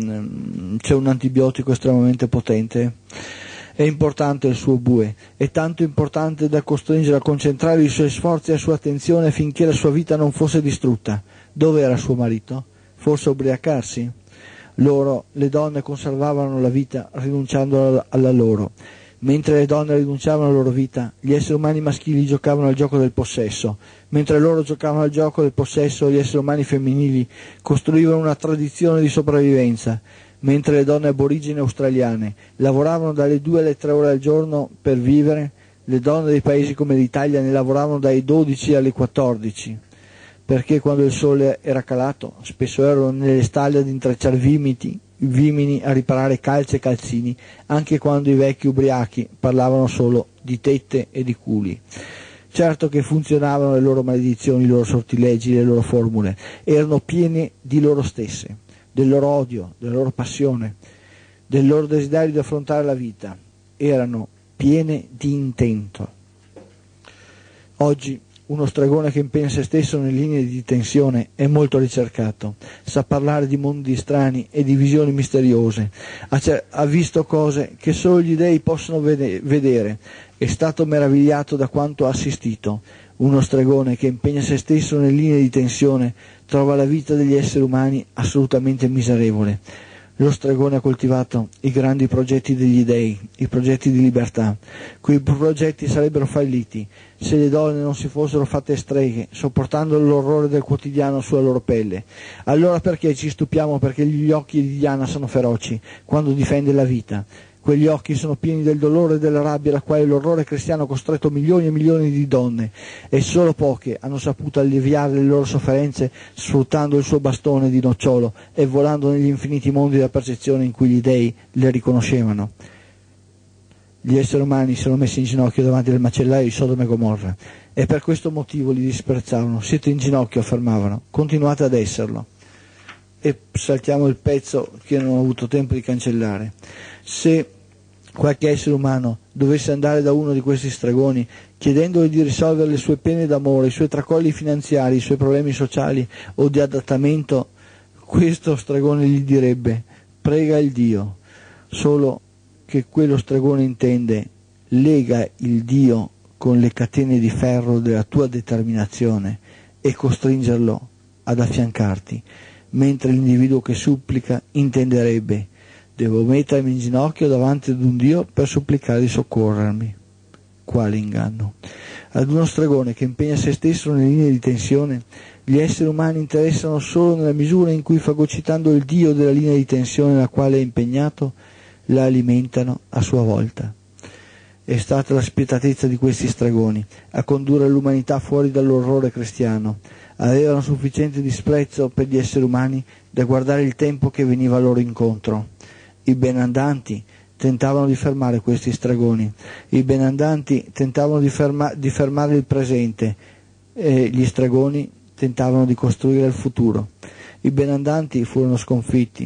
antibiotico estremamente potente. È importante il suo bue, è tanto importante da costringere a concentrare i suoi sforzi e la sua attenzione affinché la sua vita non fosse distrutta. Dove era suo marito? Forse ubriacarsi? Loro, le donne, conservavano la vita rinunciando alla loro. Mentre le donne rinunciavano alla loro vita, gli esseri umani maschili giocavano al gioco del possesso. Mentre loro giocavano al gioco del possesso, gli esseri umani femminili costruivano una tradizione di sopravvivenza. Mentre le donne aborigene australiane lavoravano dalle 2 alle 3 ore al giorno per vivere, le donne dei paesi come l'Italia ne lavoravano dai 12 alle 14. Perché quando il sole era calato, spesso erano nelle stalle ad intrecciare vimini a riparare calze e calzini, anche quando i vecchi ubriachi parlavano solo di tette e di culi. Certo che funzionavano le loro maledizioni, i loro sortilegi, le loro formule, erano piene di loro stesse, del loro odio, della loro passione, del loro desiderio di affrontare la vita, erano piene di intento. Oggi uno stregone che impegna se stesso nelle linee di tensione è molto ricercato, sa parlare di mondi strani e di visioni misteriose, ha visto cose che solo gli dei possono vedere, è stato meravigliato da quanto ha assistito. Uno stregone che impegna se stesso nelle linee di tensione trova la vita degli esseri umani assolutamente miserevole. Lo stregone ha coltivato i grandi progetti degli dei, i progetti di libertà. Quei progetti sarebbero falliti se le donne non si fossero fatte streghe, sopportando l'orrore del quotidiano sulla loro pelle. Allora perché ci stupiamo perché gli occhi di Diana sono feroci quando difende la vita? Quegli occhi sono pieni del dolore e della rabbia alla quale l'orrore cristiano ha costretto milioni e milioni di donne, e solo poche hanno saputo alleviare le loro sofferenze sfruttando il suo bastone di nocciolo e volando negli infiniti mondi della percezione in cui gli dei le riconoscevano. Gli esseri umani si sono messi in ginocchio davanti al macellaio di Sodoma e Gomorra e per questo motivo li disprezzavano. Siete in ginocchio, affermavano, continuate ad esserlo. E saltiamo il pezzo che non ho avuto tempo di cancellare. Se qualche essere umano dovesse andare da uno di questi stregoni chiedendogli di risolvere le sue pene d'amore, i suoi tracolli finanziari, i suoi problemi sociali o di adattamento, questo stregone gli direbbe: prega il Dio. Solo che quello stregone intende: lega il Dio con le catene di ferro della tua determinazione e costringerlo ad affiancarti, mentre l'individuo che supplica intenderebbe: devo mettermi in ginocchio davanti ad un Dio per supplicare di soccorrermi. Quale inganno! Ad uno stregone che impegna se stesso nelle linee di tensione, gli esseri umani interessano solo nella misura in cui, fagocitando il Dio della linea di tensione nella quale è impegnato, la alimentano a sua volta. È stata la spietatezza di questi stregoni a condurre l'umanità fuori dall'orrore cristiano. Avevano sufficiente disprezzo per gli esseri umani da guardare il tempo che veniva loro incontro. I benandanti tentavano di fermare questi stregoni, i benandanti tentavano di fermare il presente, e gli stregoni tentavano di costruire il futuro. I benandanti furono sconfitti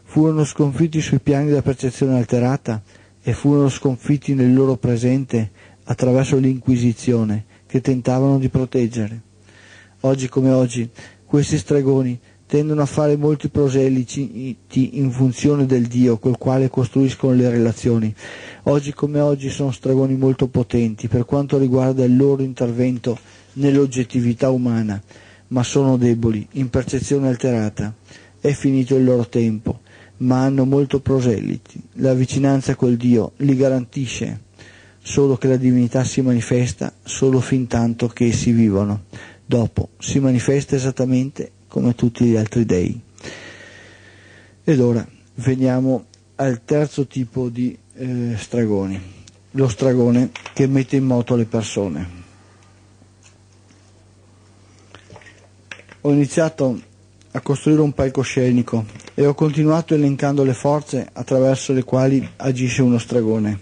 sui piani della percezione alterata e furono sconfitti nel loro presente attraverso l'Inquisizione che tentavano di proteggere. Oggi come oggi questi stregoni tendono a fare molti proseliti in funzione del Dio col quale costruiscono le relazioni. Oggi come oggi sono stregoni molto potenti per quanto riguarda il loro intervento nell'oggettività umana, ma sono deboli, in percezione alterata. È finito il loro tempo, ma hanno molto proseliti. La vicinanza col Dio li garantisce, solo che la divinità si manifesta solo fin tanto che essi vivono. Dopo si manifesta esattamente come tutti gli altri dei. Ed ora veniamo al terzo tipo di stregoni, lo stregone che mette in moto le persone. Ho iniziato a costruire un palcoscenico e ho continuato elencando le forze attraverso le quali agisce uno stregone.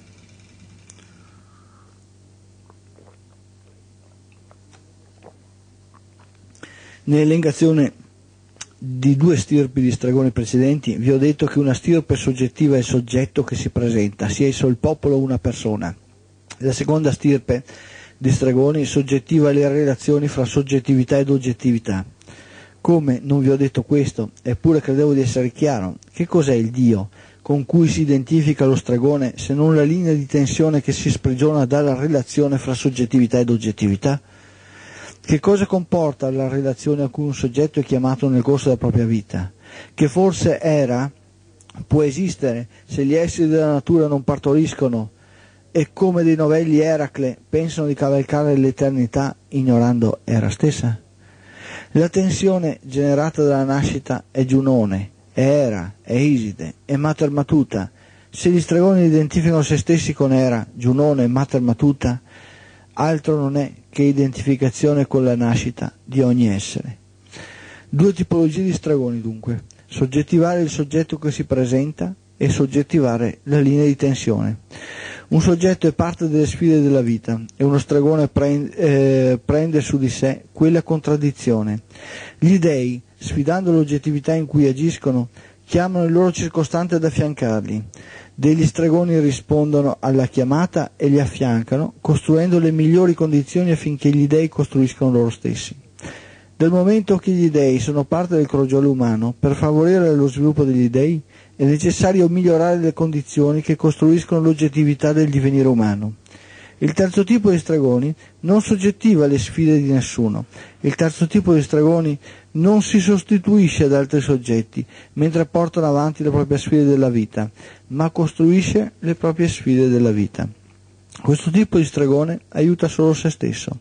Nell'elencazione di 2 stirpi di stregoni precedenti vi ho detto che una stirpe soggettiva è il soggetto che si presenta, sia esso il popolo o una persona. La seconda stirpe di stregoni soggettiva le relazioni fra soggettività ed oggettività. Come non vi ho detto questo, eppure credevo di essere chiaro, che cos'è il Dio con cui si identifica lo stregone se non la linea di tensione che si sprigiona dalla relazione fra soggettività ed oggettività? Che cosa comporta la relazione a cui un soggetto è chiamato nel corso della propria vita? Che forse può esistere se gli esseri della natura non partoriscono e, come dei novelli Eracle, pensano di cavalcare l'eternità ignorando Era stessa? La tensione generata dalla nascita è Giunone, è Era, è Iside, è Mater Matuta. Se gli stregoni identificano se stessi con Era, Giunone e Mater Matuta, altro non è che identificazione con la nascita di ogni essere. 2 tipologie di stregoni dunque: soggettivare il soggetto che si presenta e soggettivare la linea di tensione. Un soggetto è parte delle sfide della vita e uno stregone prende su di sé quella contraddizione. Gli dei, sfidando l'oggettività in cui agiscono, chiamano il loro circostante ad affiancarli. Degli stregoni rispondono alla chiamata e li affiancano, costruendo le migliori condizioni affinché gli dei costruiscano loro stessi. Dal momento che gli dei sono parte del crogiolo umano, per favorire lo sviluppo degli dei è necessario migliorare le condizioni che costruiscono l'oggettività del divenire umano. Il terzo tipo di stregoni non soggettiva le sfide di nessuno. Il terzo tipo di stregoni non si sostituisce ad altri soggetti mentre portano avanti le proprie sfide della vita, ma costruisce le proprie sfide della vita. Questo tipo di stregone aiuta solo se stesso.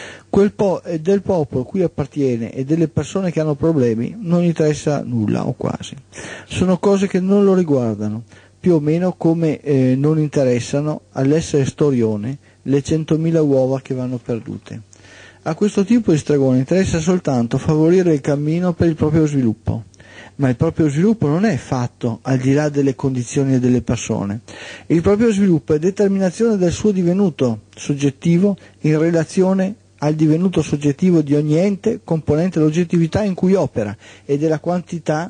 Del popolo a cui appartiene e delle persone che hanno problemi non gli interessa nulla, o quasi. Sono cose che non lo riguardano, più o meno come non interessano all'essere storione le 100.000 uova che vanno perdute. A questo tipo di stregone interessa soltanto favorire il cammino per il proprio sviluppo. Ma il proprio sviluppo non è fatto al di là delle condizioni e delle persone. Il proprio sviluppo è determinazione del suo divenuto soggettivo in relazione al divenuto soggettivo di ogni ente componente l'oggettività in cui opera e della quantità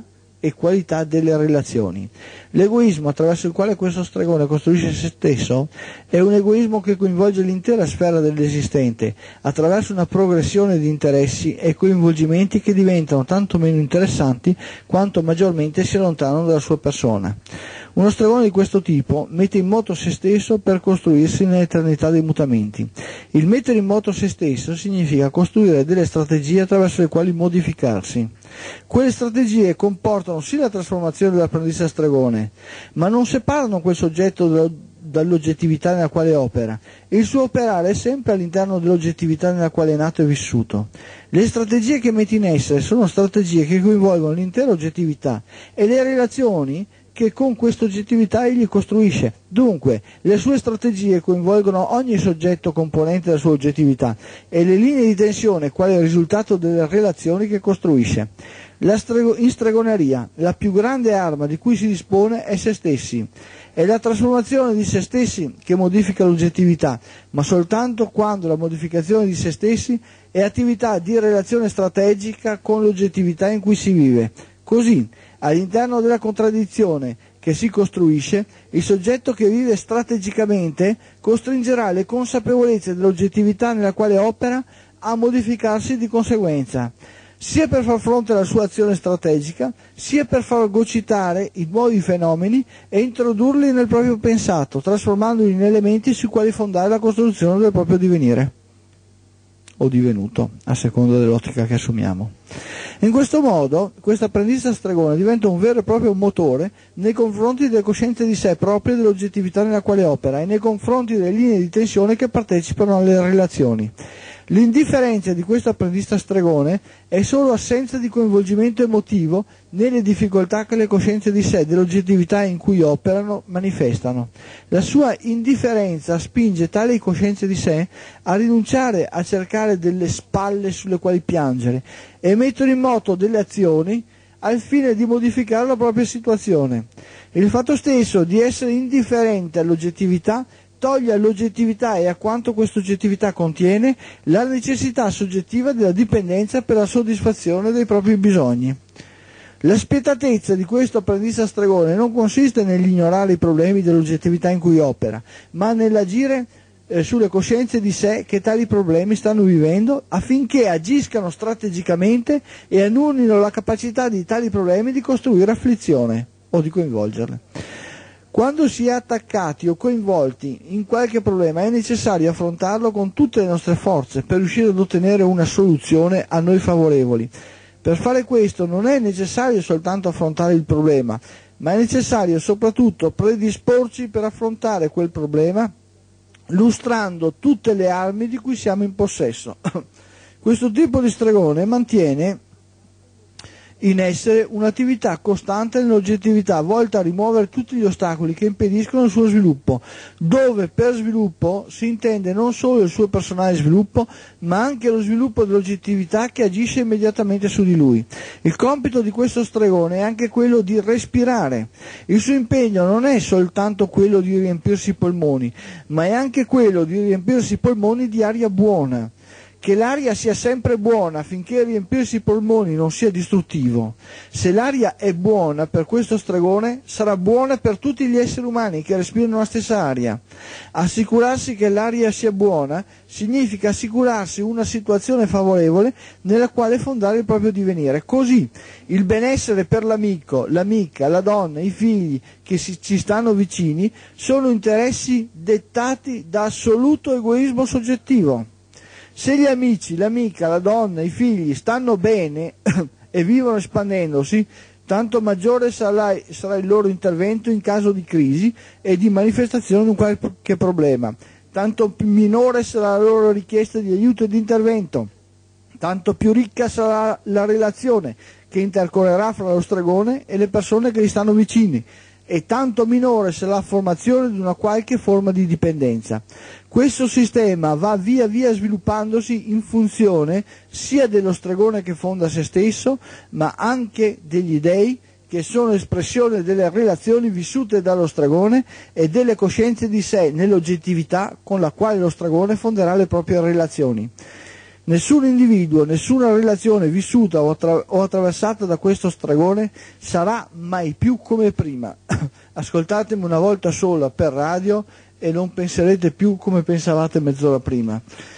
e qualità delle relazioni. L'egoismo attraverso il quale questo stregone costruisce se stesso è un egoismo che coinvolge l'intera sfera dell'esistente attraverso una progressione di interessi e coinvolgimenti che diventano tanto meno interessanti quanto maggiormente si allontanano dalla sua persona. Uno stregone di questo tipo mette in moto se stesso per costruirsi nell'eternità dei mutamenti. Il mettere in moto se stesso significa costruire delle strategie attraverso le quali modificarsi. Quelle strategie comportano sì la trasformazione dell'apprendista stregone, ma non separano quel soggetto dall'oggettività nella quale opera. Il suo operare è sempre all'interno dell'oggettività nella quale è nato e vissuto. Le strategie che mette in essere sono strategie che coinvolgono l'intera oggettività e le relazioni che con questa oggettività egli costruisce. Dunque, le sue strategie coinvolgono ogni soggetto componente della sua oggettività e le linee di tensione quale risultato delle relazioni che costruisce. In stregoneria, la più grande arma di cui si dispone è se stessi. È la trasformazione di se stessi che modifica l'oggettività, ma soltanto quando la modificazione di se stessi è attività di relazione strategica con l'oggettività in cui si vive. Così, all'interno della contraddizione che si costruisce, il soggetto che vive strategicamente costringerà le consapevolezze dell'oggettività nella quale opera a modificarsi di conseguenza, sia per far fronte alla sua azione strategica, sia per fagocitare i nuovi fenomeni e introdurli nel proprio pensato, trasformandoli in elementi sui quali fondare la costruzione del proprio divenire o divenuto, a seconda dell'ottica che assumiamo. In questo modo, questo apprendista stregone diventa un vero e proprio motore nei confronti delle coscienze di sé proprie dell'oggettività nella quale opera e nei confronti delle linee di tensione che partecipano alle relazioni. L'indifferenza di questo apprendista stregone è solo assenza di coinvolgimento emotivo nelle difficoltà che le coscienze di sé dell'oggettività in cui operano manifestano. La sua indifferenza spinge tali coscienze di sé a rinunciare a cercare delle spalle sulle quali piangere e mettono in moto delle azioni al fine di modificare la propria situazione. Il fatto stesso di essere indifferente all'oggettività toglie all'oggettività e a quanto questa oggettività contiene la necessità soggettiva della dipendenza per la soddisfazione dei propri bisogni. La spietatezza di questo apprendista stregone non consiste nell'ignorare i problemi dell'oggettività in cui opera, ma nell'agire sulle coscienze di sé che tali problemi stanno vivendo affinché agiscano strategicamente e annullino la capacità di tali problemi di costruire afflizione o di coinvolgerle. Quando si è attaccati o coinvolti in qualche problema è necessario affrontarlo con tutte le nostre forze per riuscire ad ottenere una soluzione a noi favorevoli. Per fare questo non è necessario soltanto affrontare il problema, ma è necessario soprattutto predisporci per affrontare quel problema lustrando tutte le armi di cui siamo in possesso. Questo tipo di stregone mantiene in essere un'attività costante nell'oggettività volta a rimuovere tutti gli ostacoli che impediscono il suo sviluppo, dove per sviluppo si intende non solo il suo personale sviluppo, ma anche lo sviluppo dell'oggettività che agisce immediatamente su di lui. Il compito di questo stregone è anche quello di respirare. Il suo impegno non è soltanto quello di riempirsi i polmoni, ma è anche quello di riempirsi i polmoni di aria buona. Che l'aria sia sempre buona affinché riempirsi i polmoni non sia distruttivo. Se l'aria è buona per questo stregone, sarà buona per tutti gli esseri umani che respirano la stessa aria. Assicurarsi che l'aria sia buona significa assicurarsi una situazione favorevole nella quale fondare il proprio divenire. Così il benessere per l'amico, l'amica, la donna, i figli che ci stanno vicini sono interessi dettati da assoluto egoismo soggettivo. Se gli amici, l'amica, la donna, i figli stanno bene e vivono espandendosi, tanto maggiore sarà il loro intervento in caso di crisi e di manifestazione di un qualche problema, tanto minore sarà la loro richiesta di aiuto e di intervento, tanto più ricca sarà la relazione che intercorrerà fra lo stregone e le persone che gli stanno vicini, e tanto minore sarà la formazione di una qualche forma di dipendenza. Questo sistema va via via sviluppandosi in funzione sia dello stregone che fonda se stesso, ma anche degli dei che sono espressione delle relazioni vissute dallo stregone e delle coscienze di sé nell'oggettività con la quale lo stregone fonderà le proprie relazioni. Nessun individuo, nessuna relazione vissuta o attraversata da questo stregone sarà mai più come prima. Ascoltatemi una volta sola per radio e non penserete più come pensavate mezz'ora prima.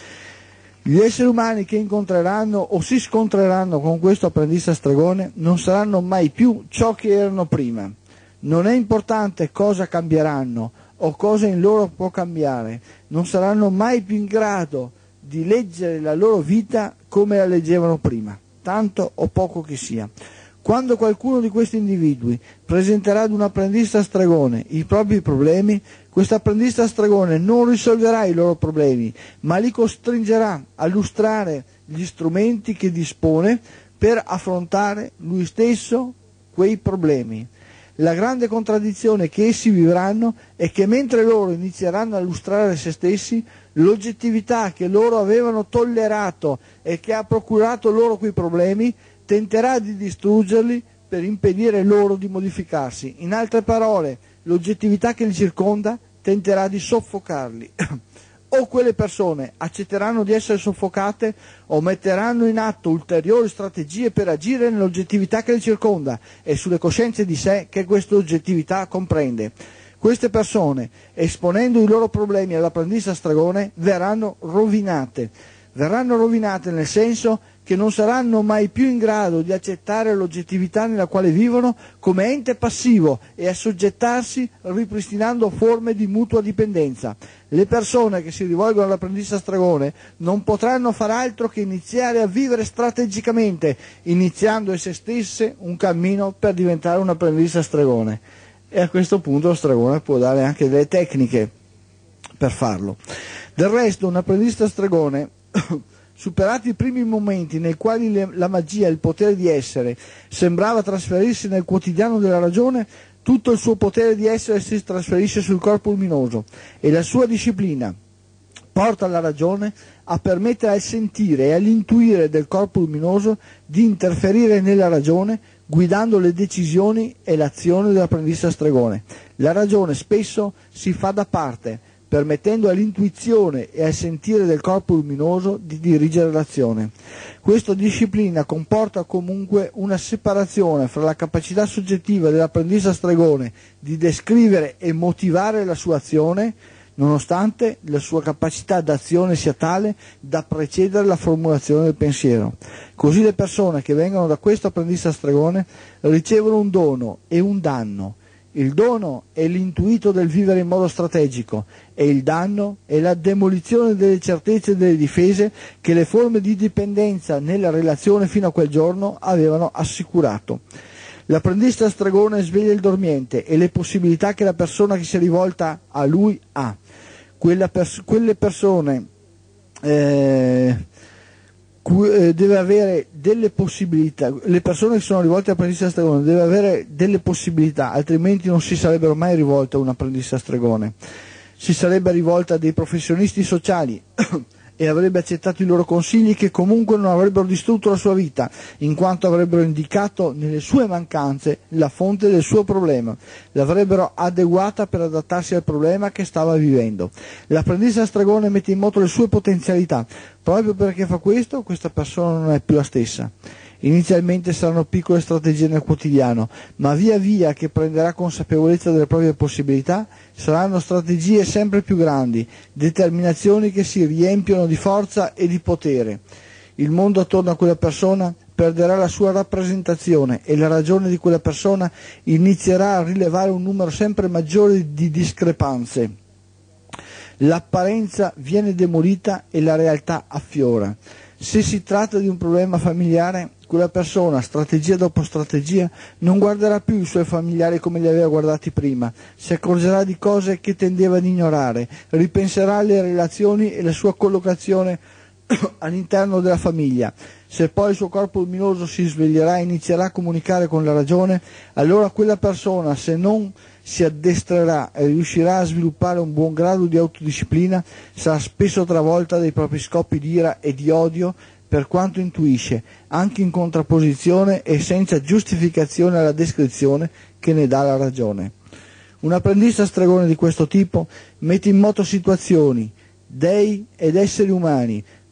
Gli esseri umani che incontreranno o si scontreranno con questo apprendista stregone non saranno mai più ciò che erano prima. Non è importante cosa cambieranno o cosa in loro può cambiare, non saranno mai più in grado di leggere la loro vita come la leggevano prima, tanto o poco che sia. Quando qualcuno di questi individui presenterà ad un apprendista stregone i propri problemi, questo apprendista stregone non risolverà i loro problemi, ma li costringerà a illustrare gli strumenti che dispone per affrontare lui stesso quei problemi. La grande contraddizione che essi vivranno è che mentre loro inizieranno a illustrare se stessi, l'oggettività che loro avevano tollerato e che ha procurato loro quei problemi tenterà di distruggerli per impedire loro di modificarsi. In altre parole, l'oggettività che li circonda tenterà di soffocarli. O quelle persone accetteranno di essere soffocate o metteranno in atto ulteriori strategie per agire nell'oggettività che li circonda e sulle coscienze di sé che questa oggettività comprende. Queste persone, esponendo i loro problemi all'apprendista stregone, verranno rovinate. Verranno rovinate nel senso che non saranno mai più in grado di accettare l'oggettività nella quale vivono come ente passivo e assoggettarsi ripristinando forme di mutua dipendenza. Le persone che si rivolgono all'apprendista stregone non potranno far altro che iniziare a vivere strategicamente, iniziando esse stesse un cammino per diventare un apprendista stregone. E a questo punto lo stregone può dare anche delle tecniche per farlo. Del resto, un apprendista stregone superati i primi momenti nei quali la magia e il potere di essere sembrava trasferirsi nel quotidiano della ragione, tutto il suo potere di essere si trasferisce sul corpo luminoso e la sua disciplina porta la ragione a permettere al sentire e all'intuire del corpo luminoso di interferire nella ragione, guidando le decisioni e l'azione dell'apprendista stregone. La ragione spesso si fa da parte, permettendo all'intuizione e al sentire del corpo luminoso di dirigere l'azione. Questa disciplina comporta comunque una separazione fra la capacità soggettiva dell'apprendista stregone di descrivere e motivare la sua azione, nonostante la sua capacità d'azione sia tale da precedere la formulazione del pensiero. Così le persone che vengono da questo apprendista stregone ricevono un dono e un danno. Il dono è l'intuito del vivere in modo strategico e il danno è la demolizione delle certezze e delle difese che le forme di dipendenza nella relazione fino a quel giorno avevano assicurato. L'apprendista stregone sveglia il dormiente e le possibilità che la persona che si è rivolta a lui ha. Quelle persone deve avere delle possibilità, le persone che sono rivolte all'apprendista stregone deve avere delle possibilità, altrimenti non si sarebbero mai rivolte a un apprendista stregone. Si sarebbe rivolta a dei professionisti sociali e avrebbe accettato i loro consigli che comunque non avrebbero distrutto la sua vita, in quanto avrebbero indicato nelle sue mancanze la fonte del suo problema, l'avrebbero adeguata per adattarsi al problema che stava vivendo. L'apprendista stregone mette in moto le sue potenzialità, proprio perché fa questo, questa persona non è più la stessa. Inizialmente saranno piccole strategie nel quotidiano, ma via via che prenderà consapevolezza delle proprie possibilità, saranno strategie sempre più grandi, determinazioni che si riempiono di forza e di potere. Il mondo attorno a quella persona perderà la sua rappresentazione e la ragione di quella persona inizierà a rilevare un numero sempre maggiore di discrepanze. L'apparenza viene demolita e la realtà affiora. Se si tratta di un problema familiare, quella persona, strategia dopo strategia, non guarderà più i suoi familiari come li aveva guardati prima, si accorgerà di cose che tendeva ad ignorare, ripenserà alle relazioni e la sua collocazione all'interno della famiglia. Se poi il suo corpo luminoso si sveglierà e inizierà a comunicare con la ragione, allora quella persona, se non si addestrerà e riuscirà a sviluppare un buon grado di autodisciplina, sarà spesso travolta dai propri scoppi di ira e di odio, per quanto intuisce, anche in contrapposizione e senza giustificazione alla descrizione che ne dà la ragione. Un apprendista stregone di questo tipo mette in moto situazioni, dei ed esseri umani,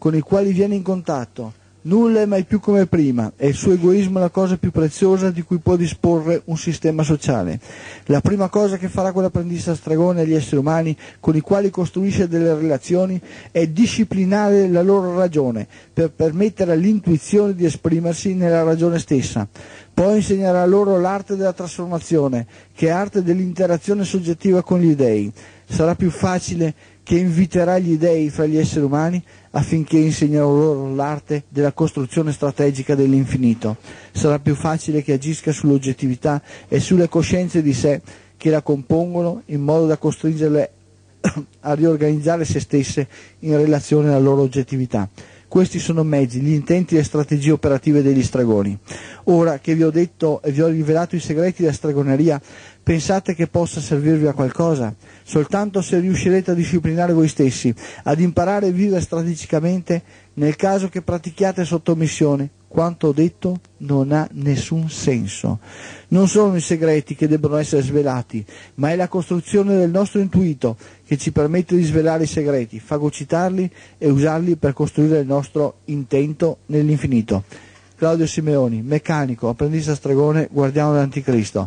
con i quali viene in contatto. Nulla è mai più come prima e il suo egoismo è la cosa più preziosa di cui può disporre un sistema sociale. La prima cosa che farà quell'apprendista stregone agli esseri umani con i quali costruisce delle relazioni è disciplinare la loro ragione per permettere all'intuizione di esprimersi nella ragione stessa. Poi insegnerà loro l'arte della trasformazione, che è arte dell'interazione soggettiva con gli dèi. Sarà più facile che inviterà gli dèi fra gli esseri umani affinché insegnino loro l'arte della costruzione strategica dell'infinito. Sarà più facile che agisca sull'oggettività e sulle coscienze di sé che la compongono in modo da costringerle a riorganizzare se stesse in relazione alla loro oggettività. Questi sono mezzi, gli intenti e le strategie operative degli stregoni. Ora che vi ho detto e vi ho rivelato i segreti della stregoneria, pensate che possa servirvi a qualcosa? Soltanto se riuscirete a disciplinare voi stessi, ad imparare a vivere strategicamente nel caso che pratichiate sottomissione. Quanto ho detto non ha nessun senso. Non sono i segreti che debbono essere svelati, ma è la costruzione del nostro intuito che ci permette di svelare i segreti, fagocitarli e usarli per costruire il nostro intento nell'infinito. Claudio Simeoni, meccanico, apprendista stregone, guardiano dell'Anticristo.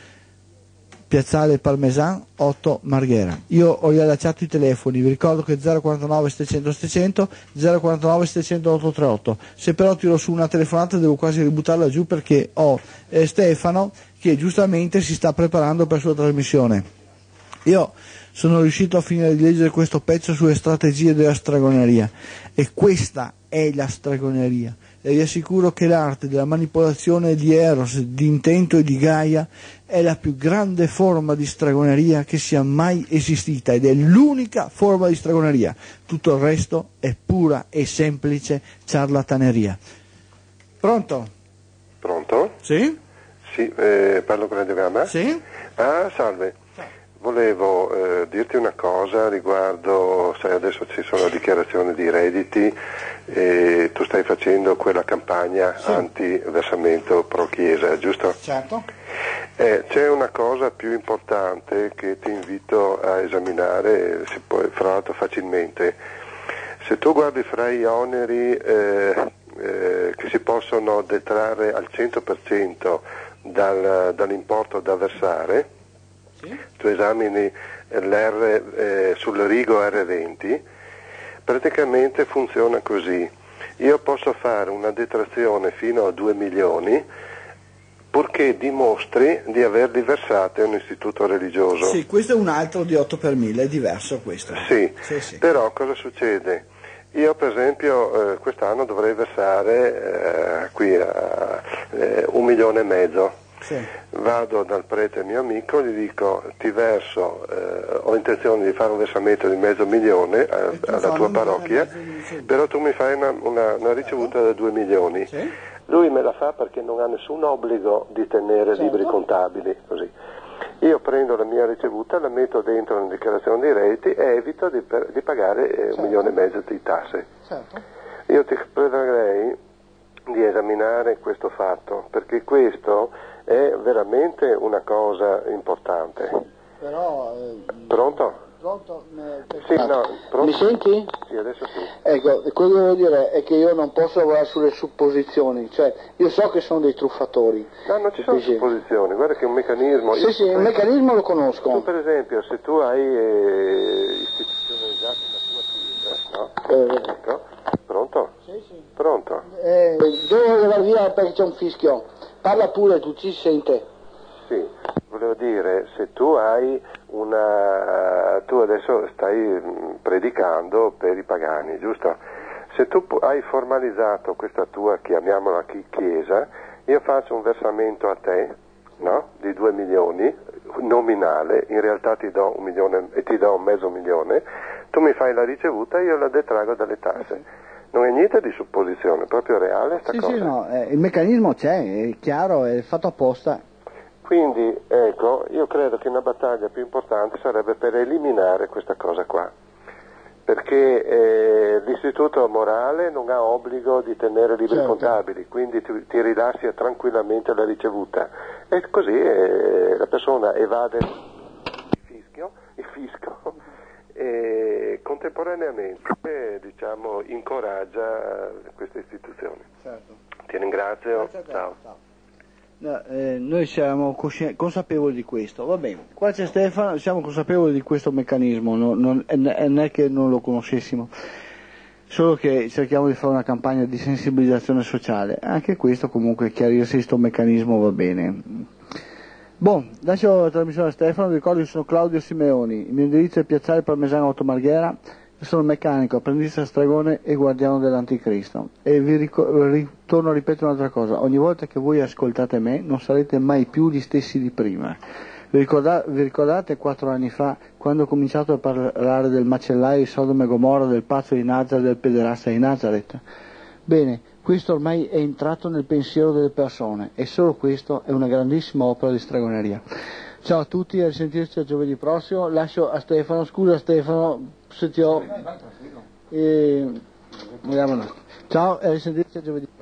Piazzale Parmesan 8 Marghera. Io ho riallacciato i telefoni, vi ricordo che 049 700 700, 049 700 838. Se però tiro su una telefonata devo quasi ributtarla giù perché ho Stefano che giustamente si sta preparando per la sua trasmissione. Io sono riuscito a finire di leggere questo pezzo sulle strategie della stregoneria e questa è la stregoneria. E vi assicuro che l'arte della manipolazione di Eros, di intento e di Gaia è la più grande forma di stregoneria che sia mai esistita ed è l'unica forma di stregoneria. Tutto il resto è pura e semplice ciarlataneria. Pronto? Pronto? Sì? Sì, parlo con radiogramma? Sì? Ah, salve. Volevo dirti una cosa riguardo, sai, adesso ci sono dichiarazioni di redditi e tu stai facendo quella campagna anti-versamento pro Chiesa, giusto? Certo. C'è una cosa più importante che ti invito a esaminare, si può, fra l'altro facilmente. Se tu guardi fra gli oneri che si possono detrarre al 100% dall'importo da versare, tu esamini sul rigo R20, praticamente funziona così. Io posso fare una detrazione fino a 2 milioni purché dimostri di averli versati a un istituto religioso. Sì, questo è un altro di 8 per 1000, è diverso questo. Sì, sì. Però cosa succede? Io per esempio quest'anno dovrei versare qui 1,5 milioni. Sì. Vado dal prete mio amico, gli dico ti verso, ho intenzione di fare un versamento di $500,000 alla tua parrocchia, però tu mi fai una ricevuta da 2 milioni. Sì. Lui me la fa perché non ha nessun obbligo di tenere libri contabili, così. Io prendo la mia ricevuta, la metto dentro una dichiarazione dei redditi e evito di pagare 1,5 milioni di tasse. Certo. Io ti pregherei di esaminare questo fatto, perché questo è veramente una cosa importante. Però Pronto? pronto? Sì, no, pronto? Mi senti? Sì, adesso sì. Ecco, quello che devo dire è che io non posso lavorare sulle supposizioni, cioè io so che sono dei truffatori. No, non ci sono supposizioni, guarda che è un meccanismo. Sì, il meccanismo lo conosco. Tu per esempio, se tu hai istituzionalizzato una tua chiesa, no? Ecco, pronto? Sì. Pronto? Devo levare via perché c'è un fischio. Parla pure, tu ci sente. Sì, volevo dire, se tu hai tu adesso stai predicando per i pagani, giusto? Se tu hai formalizzato questa tua, chiamiamola chiesa, io faccio un versamento a te, no? Di 2 milioni, nominale, in realtà ti do 1 milione e ti do $500,000, tu mi fai la ricevuta e io la detrago dalle tasse. Non è niente di supposizione, è proprio reale sta cosa. Sì, no, il meccanismo c'è, è chiaro, è fatto apposta. Quindi, ecco, io credo che una battaglia più importante sarebbe per eliminare questa cosa qua, perché l'istituto morale non ha obbligo di tenere libri contabili, quindi ti rilassi tranquillamente la ricevuta, e così la persona evade il fisco e contemporaneamente diciamo, incoraggia queste istituzioni. Certo. Ti ringrazio, Grazie a te. ciao. No, noi siamo consapevoli di questo, va bene. Qua c'è Stefano, siamo consapevoli di questo meccanismo, non è che non lo conoscessimo, solo che cerchiamo di fare una campagna di sensibilizzazione sociale. Anche questo comunque, chiarirsi questo meccanismo va bene. Bon, lascio la trasmissione a Stefano, vi ricordo che sono Claudio Simeoni, il mio indirizzo è Piazzale Parmesano 8 Marghera, io sono meccanico, apprendista stregone e guardiano dell'anticristo. E torno a ripetere un'altra cosa, ogni volta che voi ascoltate me non sarete mai più gli stessi di prima. Vi ricordate 4 anni fa, quando ho cominciato a parlare del macellaio di Sodoma e Gomorra, del pazzo di Nazareth, del pederasta di Nazareth? Bene, questo ormai è entrato nel pensiero delle persone e solo questo è una grandissima opera di stregoneria. Ciao a tutti, a risentirci a giovedì prossimo. Lascio a Stefano, scusa Stefano se ti ho... Ciao e a risentirci a giovedì.